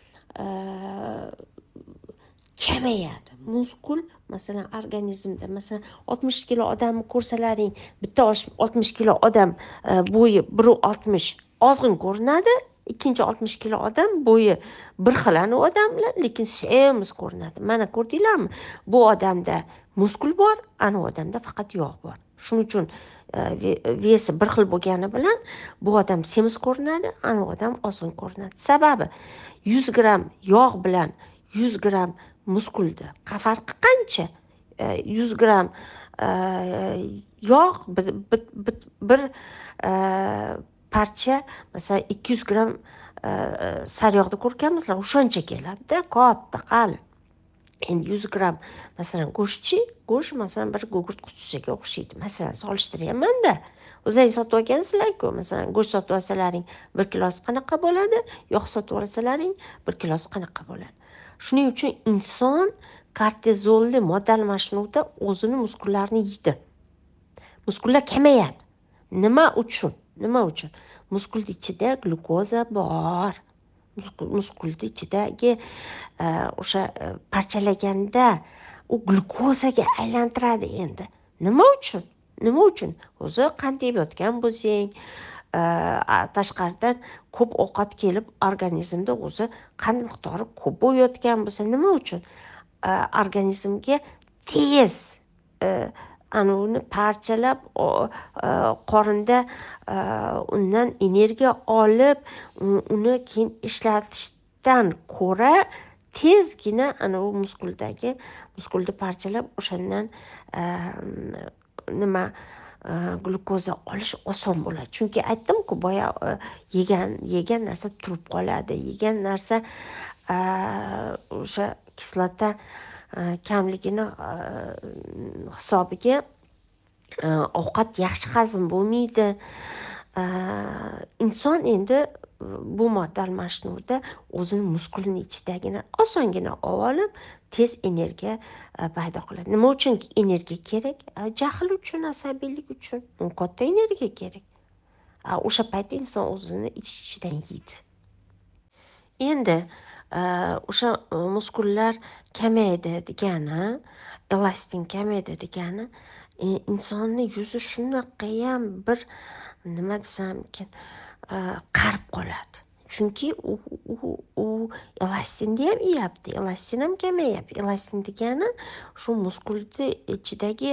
kamayadi. Muskul, masalan, organizmda, masalan, 60 kilo odamni ko'rsalaring, bitta 60 kilo odam bo'yi 1.60 ozg'in ko'rinadi, ikkinchi 60 kilo odam bo'yi bir xilani odamlar, lekin semiz ko'rinadi. Mana ko'rdinglarmi? Bu odamda muskul bor, ana odamda faqat yog' bor. Shuning uchun vesi bir xil bo'lgani bilan bu odam semiz ko'rinadi, anavi odam oson ko'rinadi. Sababi 100 gram yog' bilan 100 gram muskulni farqi qancha? 100 gram yog' bir parcha, masalan 200 gram sariyog'ni ko'rganmizlar, o'shancha keladi-da, katta qalin. Endi 100 gram masalan go'sht masalan bir gugurt qutisiga o'xshaydi. Masalan, solishtiryapman-da. O'zlaring sotib olgansizlar-ku, masalan, go'sht sotib olsalaring 1 kilosi qanaqa bo'ladi, yog' sotib olsalaring 1 kilosi qanaqa bo'ladi. Shuning uchun inson kortizolli modda almashinuvda o'zini muskullarini yeydi. Muskullar kamayadi. Nima uchun? Muskulning ichida glukoza bor. Muskulning ichidagi o'sha parchalaganda u glukozaga aylantiradi endi. Nima uchun? O'zi qanday yotgan bo'lsang, tashqaridan ko'p ovqat kelib organizmda o'zi qand miqdori ko'p bo'layotgan bo'lsa, nima uchun? Organizmga tez uni parchalab qorinda undan energiya olib uni keyin ishlatishdan ko'ra tezgina muskulni parchalab o'shandan glukoza olish oson bo'ladi. Chunki aytdim-ku, boya yegan narsa turib qoladi. Yegan narsa o'sha kislota kamligini hisobiga ovqat yaxshi hazm bo'lmaydi. Inson endi bu modda almashinuvda o'zini muskulining ichidagini osongina olib, tez energiya paydo qiladi. Nima uchun energiya kerak? Jahl uchun, asabiylik uchun. Katta energiya kerak. O'sha paytda inson o'zini ichidan yeydi. Endi o'sha muskullar kamaydi degani, elastin kamaydi degani, insonning yuzi shunaqayam bir nima desamkin qarib qoladi. Chunki u elastinni ham yeyapti, elastin ham kamayapti. Elastin degani shu muskulni ichidagi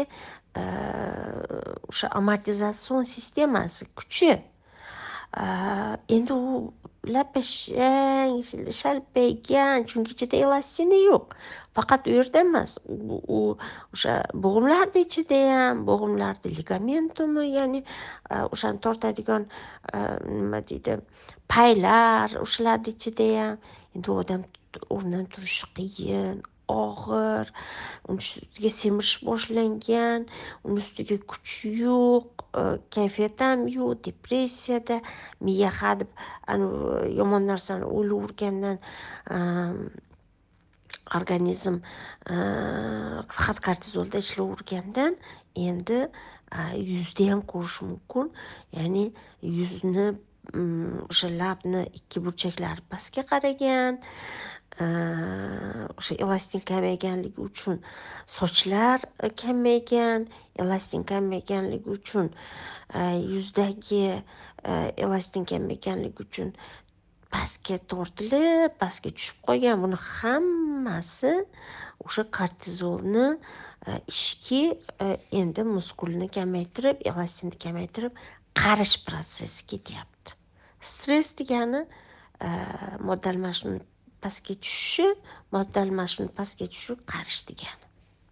o'sha amortizatsion sistemasi kuchi. Endi u lapashang, shalpaygan, chunki ichida elastini yo'q. Faqat u yerda emas, u o'sha bo'g'imlarning ichida ham, bo'g'imlarda ligamentumi, ya'ni o'shani tortadigan nima deydi, paylar, o'shalarning ichida ham. Endi u odam o'rnidan turishi qiyin, og'ir, uni ustiga semirish boshlangan, uni ustiga kuch yo'q, kayfiyat ham yo'q, depressiyada, miya hadeb yomon narsani o'ylayvergandan organizm faqat kortizolda ishlayvergandan endi yuzda ham ko'rish mumkin. Ya'ni yuzni o'sha labni ikki burchaklari pastga qaragan, o'sha elastin kamayganligi uchun sochlar kamaygan, elastin kamayganligi uchun yuzdagi elastin kamayganligi uchun pastga tortilib, pastga tushib qolgan. Buni hammasi o'sha kortizolni ishki endi muskulni kamaytirib, elastinni kamaytirib, qarish prosessi ketyapti. Stress degani modda almashinuv pastga tushishi, qarish degani.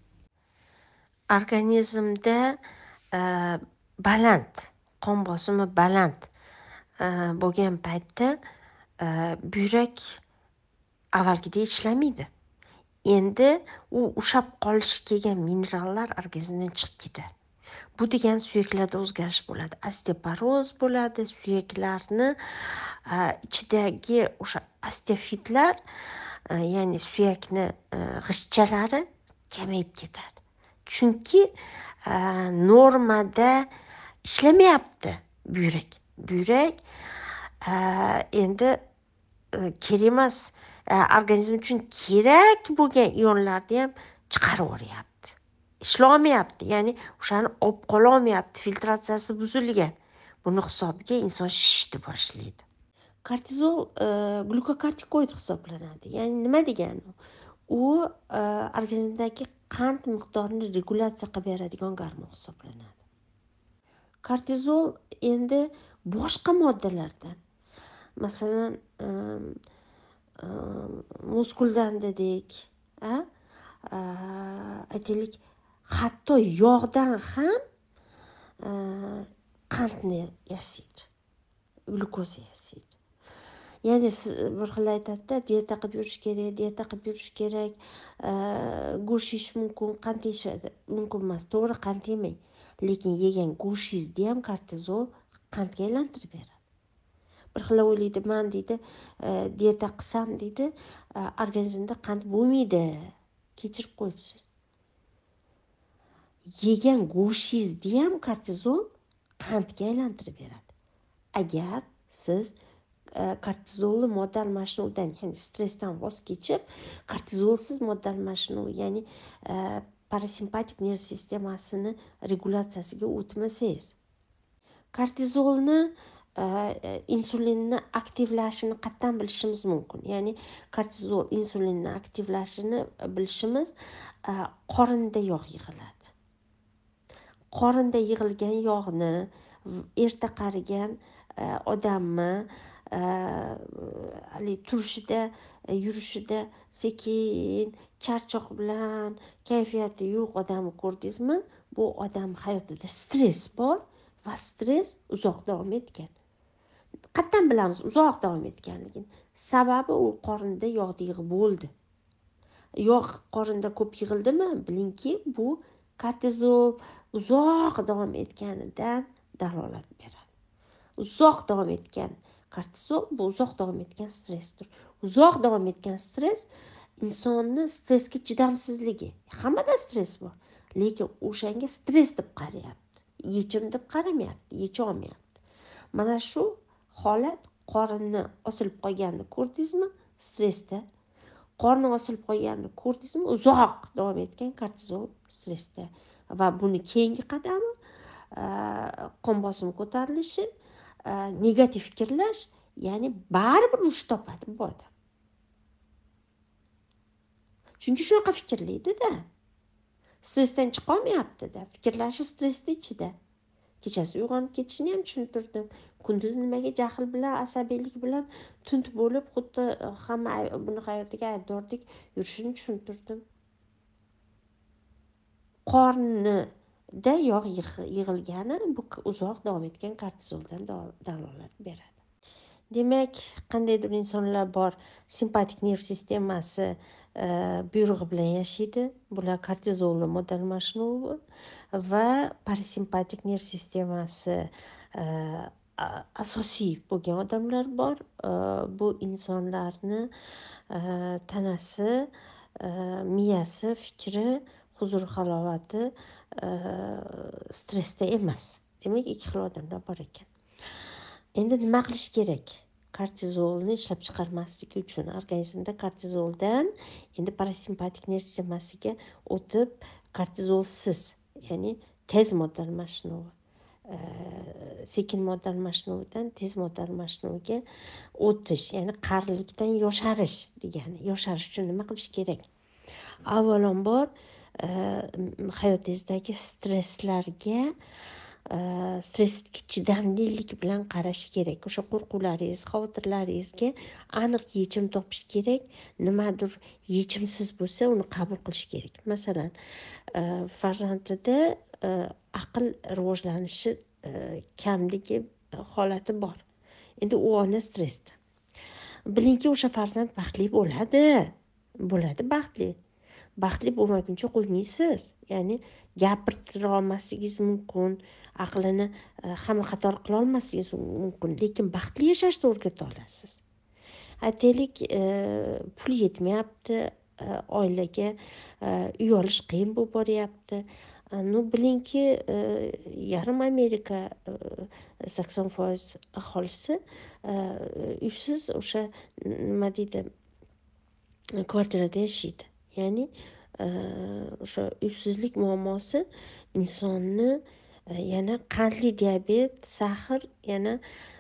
Organizmda baland, qon bosimi baland bo'lgan paytda buyrak avvalgidek ishlamaydi. Endi u ushab qolishi kelgan minerallar organizmdan chiqib ketadi. Bu degan suyaklarda o'zgarish bo'ladi, osteoporoz bo'ladi, suyaklarni ichidagi o'sha osteofitlar, ya'ni suyakni g'ishchalari kamayib ketadi. Chunki normada ishlamayapti buyrak. Buyrak endi kerak emas, organizm uchun kerak bo'lgan ionlarni ham chiqarib yuboryapti. Ishlamayapti, ya'ni o'shani olib qola olmayapti, filtratsiyasi buzilgan. Buni hisobiga inson shishishni boshlaydi. Kortizol glukokortikoid hisoblanadi. Ya'ni nima degani? U organizmdagi qand miqdorini regulyatsiya qilib beradigan gormon hisoblanadi. Kortizol endi boshqa moddalardan, masalan muskuldan dedik, aytaylik hatto yog'dan ham qandni yasaydi, glukoza yasaydi. Ya'ni bir xil aytadida, dieta qilib yurish kerak, go'sht yeyish mumkin, qand yeyish mumkin emas. To'g'ri, qand yemang, lekin yegan go'shtingizni ham kortizol qandga aylantirib beradi. Bir xil o'ylaydi, men deydi, dieta qilsam deydi, organizmda qand bo'lmaydi. Kechirib qo'yibsiz. Yegan go'shtingizni ham kortizol qandga aylantirib beradi. Agar siz kortizolli modda almashinuvdan, ya'ni stressdan voz kechib, kortizolsiz modda almashinuv, ya'ni parasimpatik nerv sistemasini regulyatsiyasiga o'tmasangiz, kortizolni insulinni aktivlashini qayerdan bilishimiz mumkin? Ya'ni kortizol insulinni aktivlashini bilishimiz qorinda yog' yig'iladi. Qorinda yig'ilgan yog'ni erta qarigan odamni turishida, yurishida sekin, charchoq bilan kayfiyati yo'q odamni ko'rdingizmi? Bu odam hayotida stress bor va stress uzoq davom etgan. Qayerdan bilamiz uzoq davom etganligini? Sababi u qorinda yog'ni yig'ib bo'ldi. Yog' qorinda ko'p yig'ildimi? Bilingki, bu kortizol uzoq davom etganidan dalolat beradi. Uzoq davom etgan kortizol bu uzoq davom etgan stressdir. Uzoq davom etgan stress insonni stressga chidamsizligi. Hammada stress bor, lekin o'shanga stress deb qarayapti. Yechim deb qaramayapti, yecha olmayapti. Mana shu holat qorinni osilib qolganini ko'rdingizmi? Stressda. Qorni osilib qolganini ko'rdingizmi? Uzoq davom etgan kortizol stressda. Va buni keyingi qadami qon bosimi ko'tarilishi, negativ fikrlash, ya'ni baribir urush topadi bu odam. Chunki shunaqa fikrlaydi-da. Stressdan chiqa olmayapti-da. Fikrlashi stressning ichida. Kechasi uyg'onib ketishini ham tushuntirdim. Kunduz nimaga jahl bilan, asabiylik bilan tund bo'lib, xuddi hamma buni hayotiga aybdordek yurishini tushuntirdim. Qornida yog' yig'ilgani bu uzoq davom etgan kortizoldan dalolat beradi. Demak, qandaydir insonlar bor, simpatik nerv sistemasi buyrug'i bilan yashaydi. Bular kortizolli modda almashinuvi va parasimpatik nerv sistemasi asosiy bo'lgan odamlar bor. Bu insonlarni tanasi, miyasi, fikri, huzur halovati stressda emas. Demak, ikki xil odamlar bor ekan. Endi nima qilish kerak? Kortizolni ishlab chiqarmaslik uchun organizmda kortizoldan endi parasimpatik nerv sistemasiga o'tib, kortizolsiz, ya'ni tez modda almashinuvi, sekin modda almashinuvidan tez modda almashinuviga o'tish, ya'ni qarilikdan yosharish degani. Yosharish uchun nima qilish kerak? Avvalambor hayotingizdagi stresslarga chidamlilik bilan qarash kerak. O'sha qo'rquvlaringiz, xavotirlaringizga aniq yechim topish kerak. Nimadir yechimsiz bo'lsa, uni qabul qilish kerak. Masalan, farzandida aql rivojlanishi kamligi holati bor. Endi u ona stressda. Bilingki, o'sha farzand baxtli bo'ladi. Baxtli. Baxtli bo'lmaguncha qo'ymaysiz. Ya'ni gapirtira olmasligingiz mumkin, aqlini hamma qator qila olmasligingiz mumkin, lekin baxtli yashashni o'rgata olasiz. Aytaylik, pul yetmayapti, oilaga uy olish qiyin bo'lib boryapti. Bilingki, yarim Amerika 80% aholisi uysiz, o'sha nima deydi, kvartirada yashaydi. Ya'ni o'sha uysizlik muammosi insonni yana qandli diabet, sahr, yana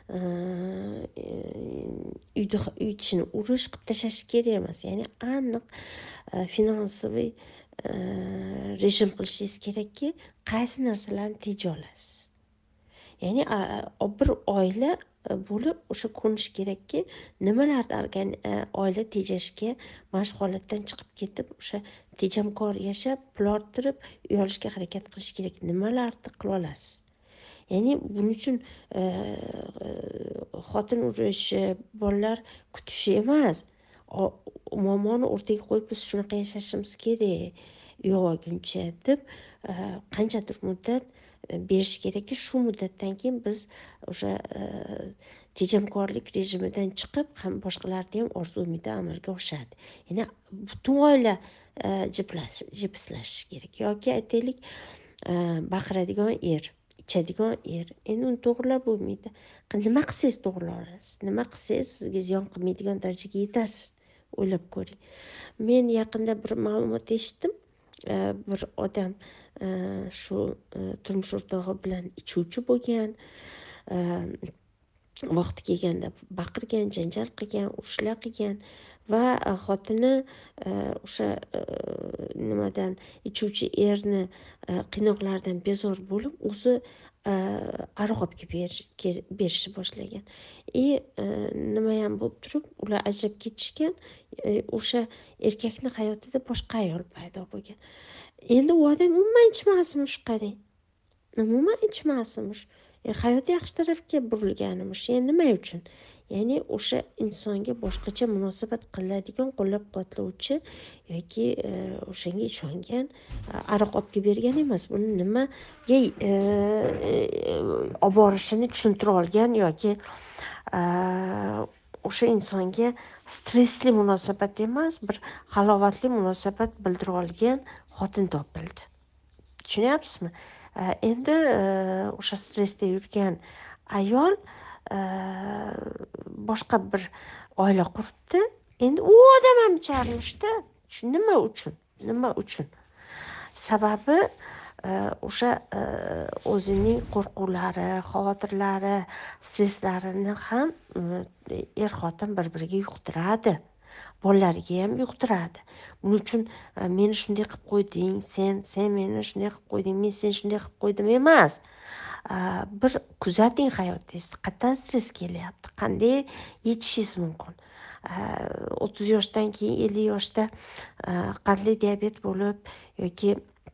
uy ichini urish qilib tashlash kerak emas. Ya'ni aniq finansiy rejim qilishingiz kerakki, qaysi narsalarni teja olasiz. ya'ni bir oila bo'lib o'sha ko'nish kerakki, nimalarni oila tejashga mashg'ulotdan chiqib ketib, o'sha tejamkor yashab, pul orttirib, uy olishga harakat qilish kerak. Nimalarni qila olasiz? Ya'ni buning uchun xotin urishi, bolalar kutishi emas. Muammoni o'rtaga qo'yib biz shunaqa yashashimiz kerak uy olguncha deb qanchadir muddat berish kerakki, shu muddatdan keyin biz o'sha tejamkorlik rejimidan chiqib, ham boshqalarni ham orzu umidi amalga oshadi. Ya'ni butun oila jipslashishi kerak. Yoki aytaylik, baqiradigan er, ichadigan er. Endi uni to'g'rilab bo'lmaydi. Nima qilsangiz to'g'rilay olasiz? Nima qilsangiz sizga ziyon qilmaydigan darajaga yetasiz? O'ylab ko'ring. Men yaqinda bir ma'lumot eshitdim. Bir odam shu turmush o'rtog'i bilan ichuvchi bo'lgan, vaqti kelganda baqirgan, janjal qilgan, urushlar qilgan va xotini o'sha nimadan ichuvchi erni qiynoqlaridan bezor bo'lib, o'zi aroq olib kelib berishni boshlagan. Nima ham bo'lib turib, ular ajrab ketishgan. O'sha erkakni hayotida boshqa ayol paydo bo'lgan. Endi u odam umuman ichmasmish, qarang. Umuman ichmasmish. Hayoti yaxshi tarafga burilganmish. Nima uchun? Ya'ni o'sha insonga boshqacha munosabat qiladigan, qo'llab-quvvatlovchi yoki o'shanga ishongan aroq olib kelib bergan emas. Buni nimaga olib borishini tushuntira olgan yoki o'sha insonga stressli munosabat emas, bir halovatli munosabat bildira olgan xotin topildi. Tushunyapsizmi? Endi o'sha stressda yurgan ayol boshqa bir oila quribdi. Endi u odam ham icharmishda. Nima uchun? Sababi o'sha o'zining qo'rquvlari, xavotirlari, stresslarini ham er-xotin bir-biriga yuqtiradi. Bolalariga ham yuqtiradi. Buning uchun meni shunday qilib qo'yding, sen meni shunday qilib qo'yding, men seni shunday qilib qo'ydim emas. Bir kuzating hayotingizni, qayerdan stress kelyapti, qanday yechishingiz mumkin. 30 yoshdan keyin 50 yoshda qandli diabet bo'lib yoki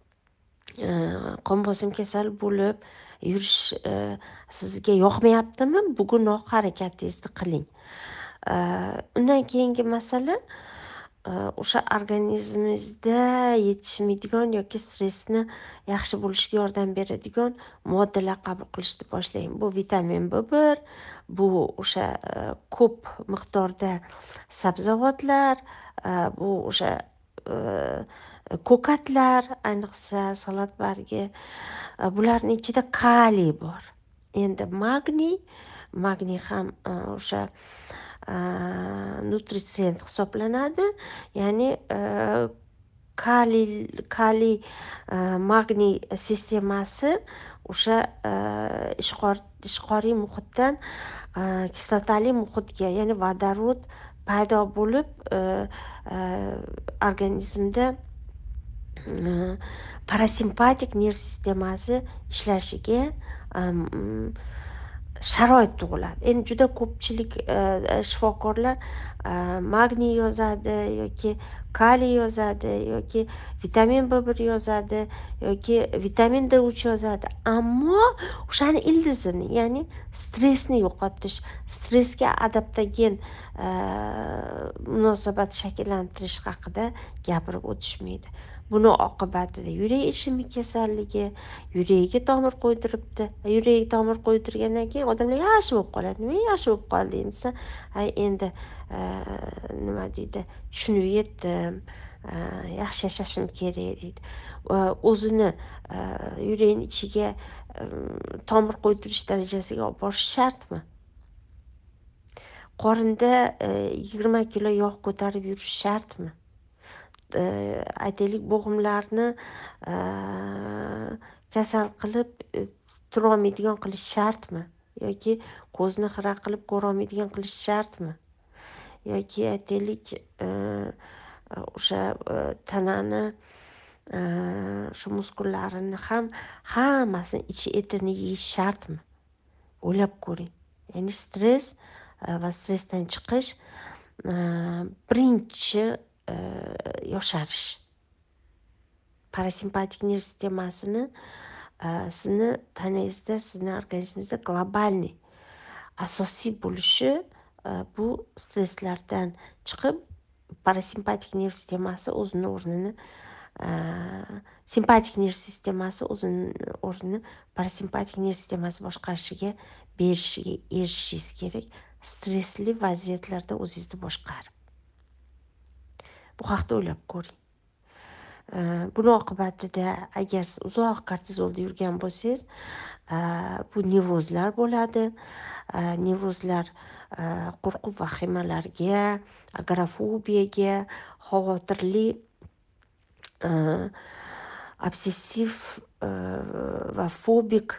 qon bosim kasali bo'lib yurish sizga yoqmayaptimi? Bugunoq harakatingizni qiling. Undan keyingi masala o'sha organizmingizda yetishmaydigan yoki stressni yaxshi bo'lishiga yordam beradigan moddalar qabul qilishni boshlang. Bu vitamin B1, bu o'sha ko'p miqdorda sabzavotlar, bu o'sha ko'katlar, ayniqsa salat bargi. Bularning ichida kaliy bor. Endi magniy ham o'sha nutritsient hisoblanadi. Ya'ni kaliy magniy sistemasi o'sha ishqoriy muhitdan kislotali muhitga, ya'ni vodorod paydo bo'lib organizmda parasimpatik nerv sistemasi ishlashiga sharoit tug'iladi. Endi juda ko'pchilik shifokorlar magniy yozadi yoki kaliy yozadi yoki vitamin B1 yozadi yoki vitamin D3 yozadi. Ammo o'shani ildizini, ya'ni stressni yo'qotish, stressga adaptogen munosabat shakllantirish haqida gapirib o'tishmaydi. Buni oqibatida yurak ishemik kasalligi, yuragiga tomir qo'ydiribdi. Yuragiga tomir qo'ydirgandan keyin odamlar yaxshi bo'lib qoladi. Nima yaxshi bo'lib qoldi desa, endi nima deydi, tushunib yetdim, yaxshi yashashim kerak deydi. O'zini yuragining ichiga tomir qo'ydirish darajasiga olib borish shartmi? Qorinda 20 kilo yog' ko'tarib yurish shartmi? Aytaylik, bo'g'imlarni kasal qilib turolmaydigan qilish shartmi? Yoki ko'zni xira qilib ko'rolmaydigan qilish shartmi? Yoki aytaylik, o'sha tanani shu muskullarini ham hammasini ichi etini yeyish shartmi? o'ylab ko'ring. Ya'ni stress va stressdan chiqish birinchi yosharish. Parasimpatik nerv sistemasini sizni tanangizda, sizni organizmingizda globalniy asosiy bo'lishi bu stresslardan chiqib parasimpatik nerv sistemasi o'zini o'rnini simpatik nerv sistemasi o'zini o'rnini parasimpatik nerv sistemasi boshqarishiga berishiga erishishingiz kerak. Stressli vaziyatlarda o'zingizni boshqarib. Bu haqda o'ylab ko'ring. Buni oqibatida agar siz uzoq kortizolda yurgan bo'lsangiz, bu nevrozlar bo'ladi. Nevrozlar qo'rquv vahimalarga, agorafobiyaga, xavotirli, obsessiv va fobik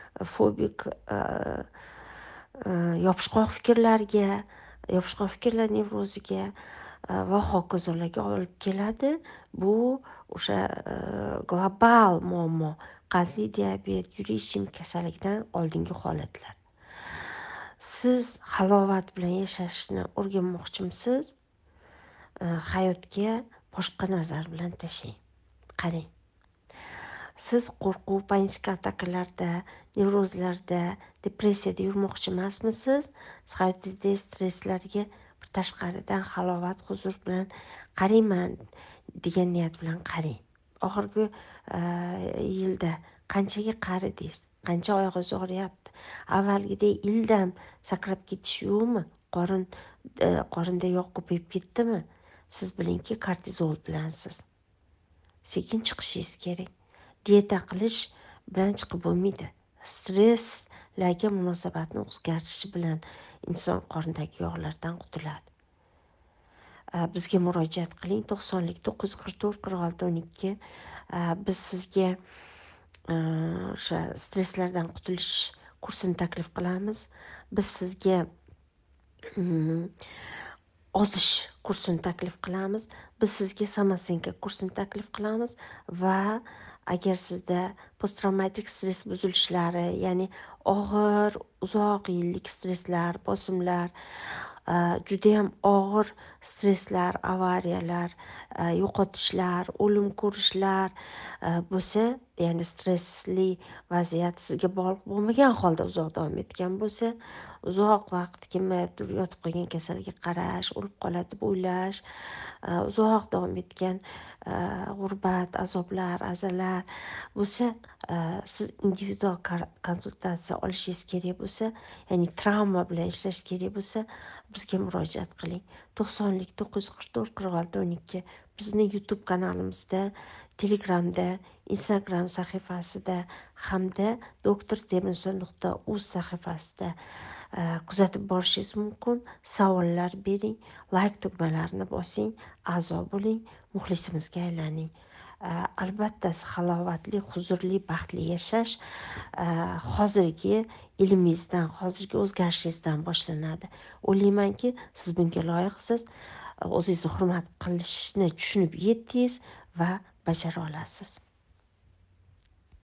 yopishqoq fikrlar nevroziga va hokazolarga olib keladi. Bu o'sha global muammo, qandli diabet, yurish ishemik kasallikdan oldingi holatlar. Siz halovat bilan yashashni o'rganmoqchimisiz? Hayotga boshqa nazar bilan tashlang. Qarang. Siz qo'rquv, panika atakalarda, nevrozlarda, depressiyada yurmoqchi emasmisiz? Siz hayotingizda stresslarga bir tashqaridan halovat, huzur bilan qarayman degan niyat bilan qarang. Oxirgi yilda qanchaga qaridingiz? Qancha oyog'ingiz og'riyapti? Avvalgidek ildam sakrab ketish yo'qmi? Qorinda yog' ko'payib ketdimi? Siz bilingki, kortizol bilansiz. Sekin chiqishingiz kerak. Dieta qilish bilan chiqib bo'lmaydi. Stresslarga munosabatni o'zgartirishi bilan inson qorindagi yog'lardan qutuladi. Bizga murojaat qiling 90-944-46-12. Biz sizga o'sha stresslardan qutulish kursini taklif qilamiz. Biz sizga ozish kursini taklif qilamiz. Biz sizga samosenka kursini taklif qilamiz va agar sizda posttraumatik stress buzilishlari, ya'ni og'ir, uzoq yillik stresslar, bosimlar, juda ham og'ir stresslar, avariyalar, yo'qotishlar, o'lim ko'rishlar bo'lsa, ya'ni stressli vaziyat sizga bog'liq bo'lmagan holda uzoq davom etgan bo'lsa, uzoq vaqt kimgadir yotib qolgan kasalga qarash, o'lib qoladi deb o'ylash, uzoq davom etgan g'urbat, azoblar, azalar bo'lsa, siz individual konsultatsiya olishingiz kerak bo'lsa, ya'ni travma bilan ishlash kerak bo'lsa, bizga murojaat qiling. 90-944-46-12. Bizni YouTube kanalimizda, Telegramda, Instagram sahifasida hamda drtemrinson.uz sahifasida kuzatib borishingiz mumkin. Savollar bering, like tugmalarini bosing, a'zo bo'ling, muxlisimizga aylaning. Albatta, halovatli, huzurli, baxtli yashash hozirgi ilmingizdan, hozirgi o'zgarishingizdan boshlanadi. O'ylaymanki, siz bunga loyiqsiz. O'zingizni hurmat qilishni tushunib yetdingiz va bajara olasiz.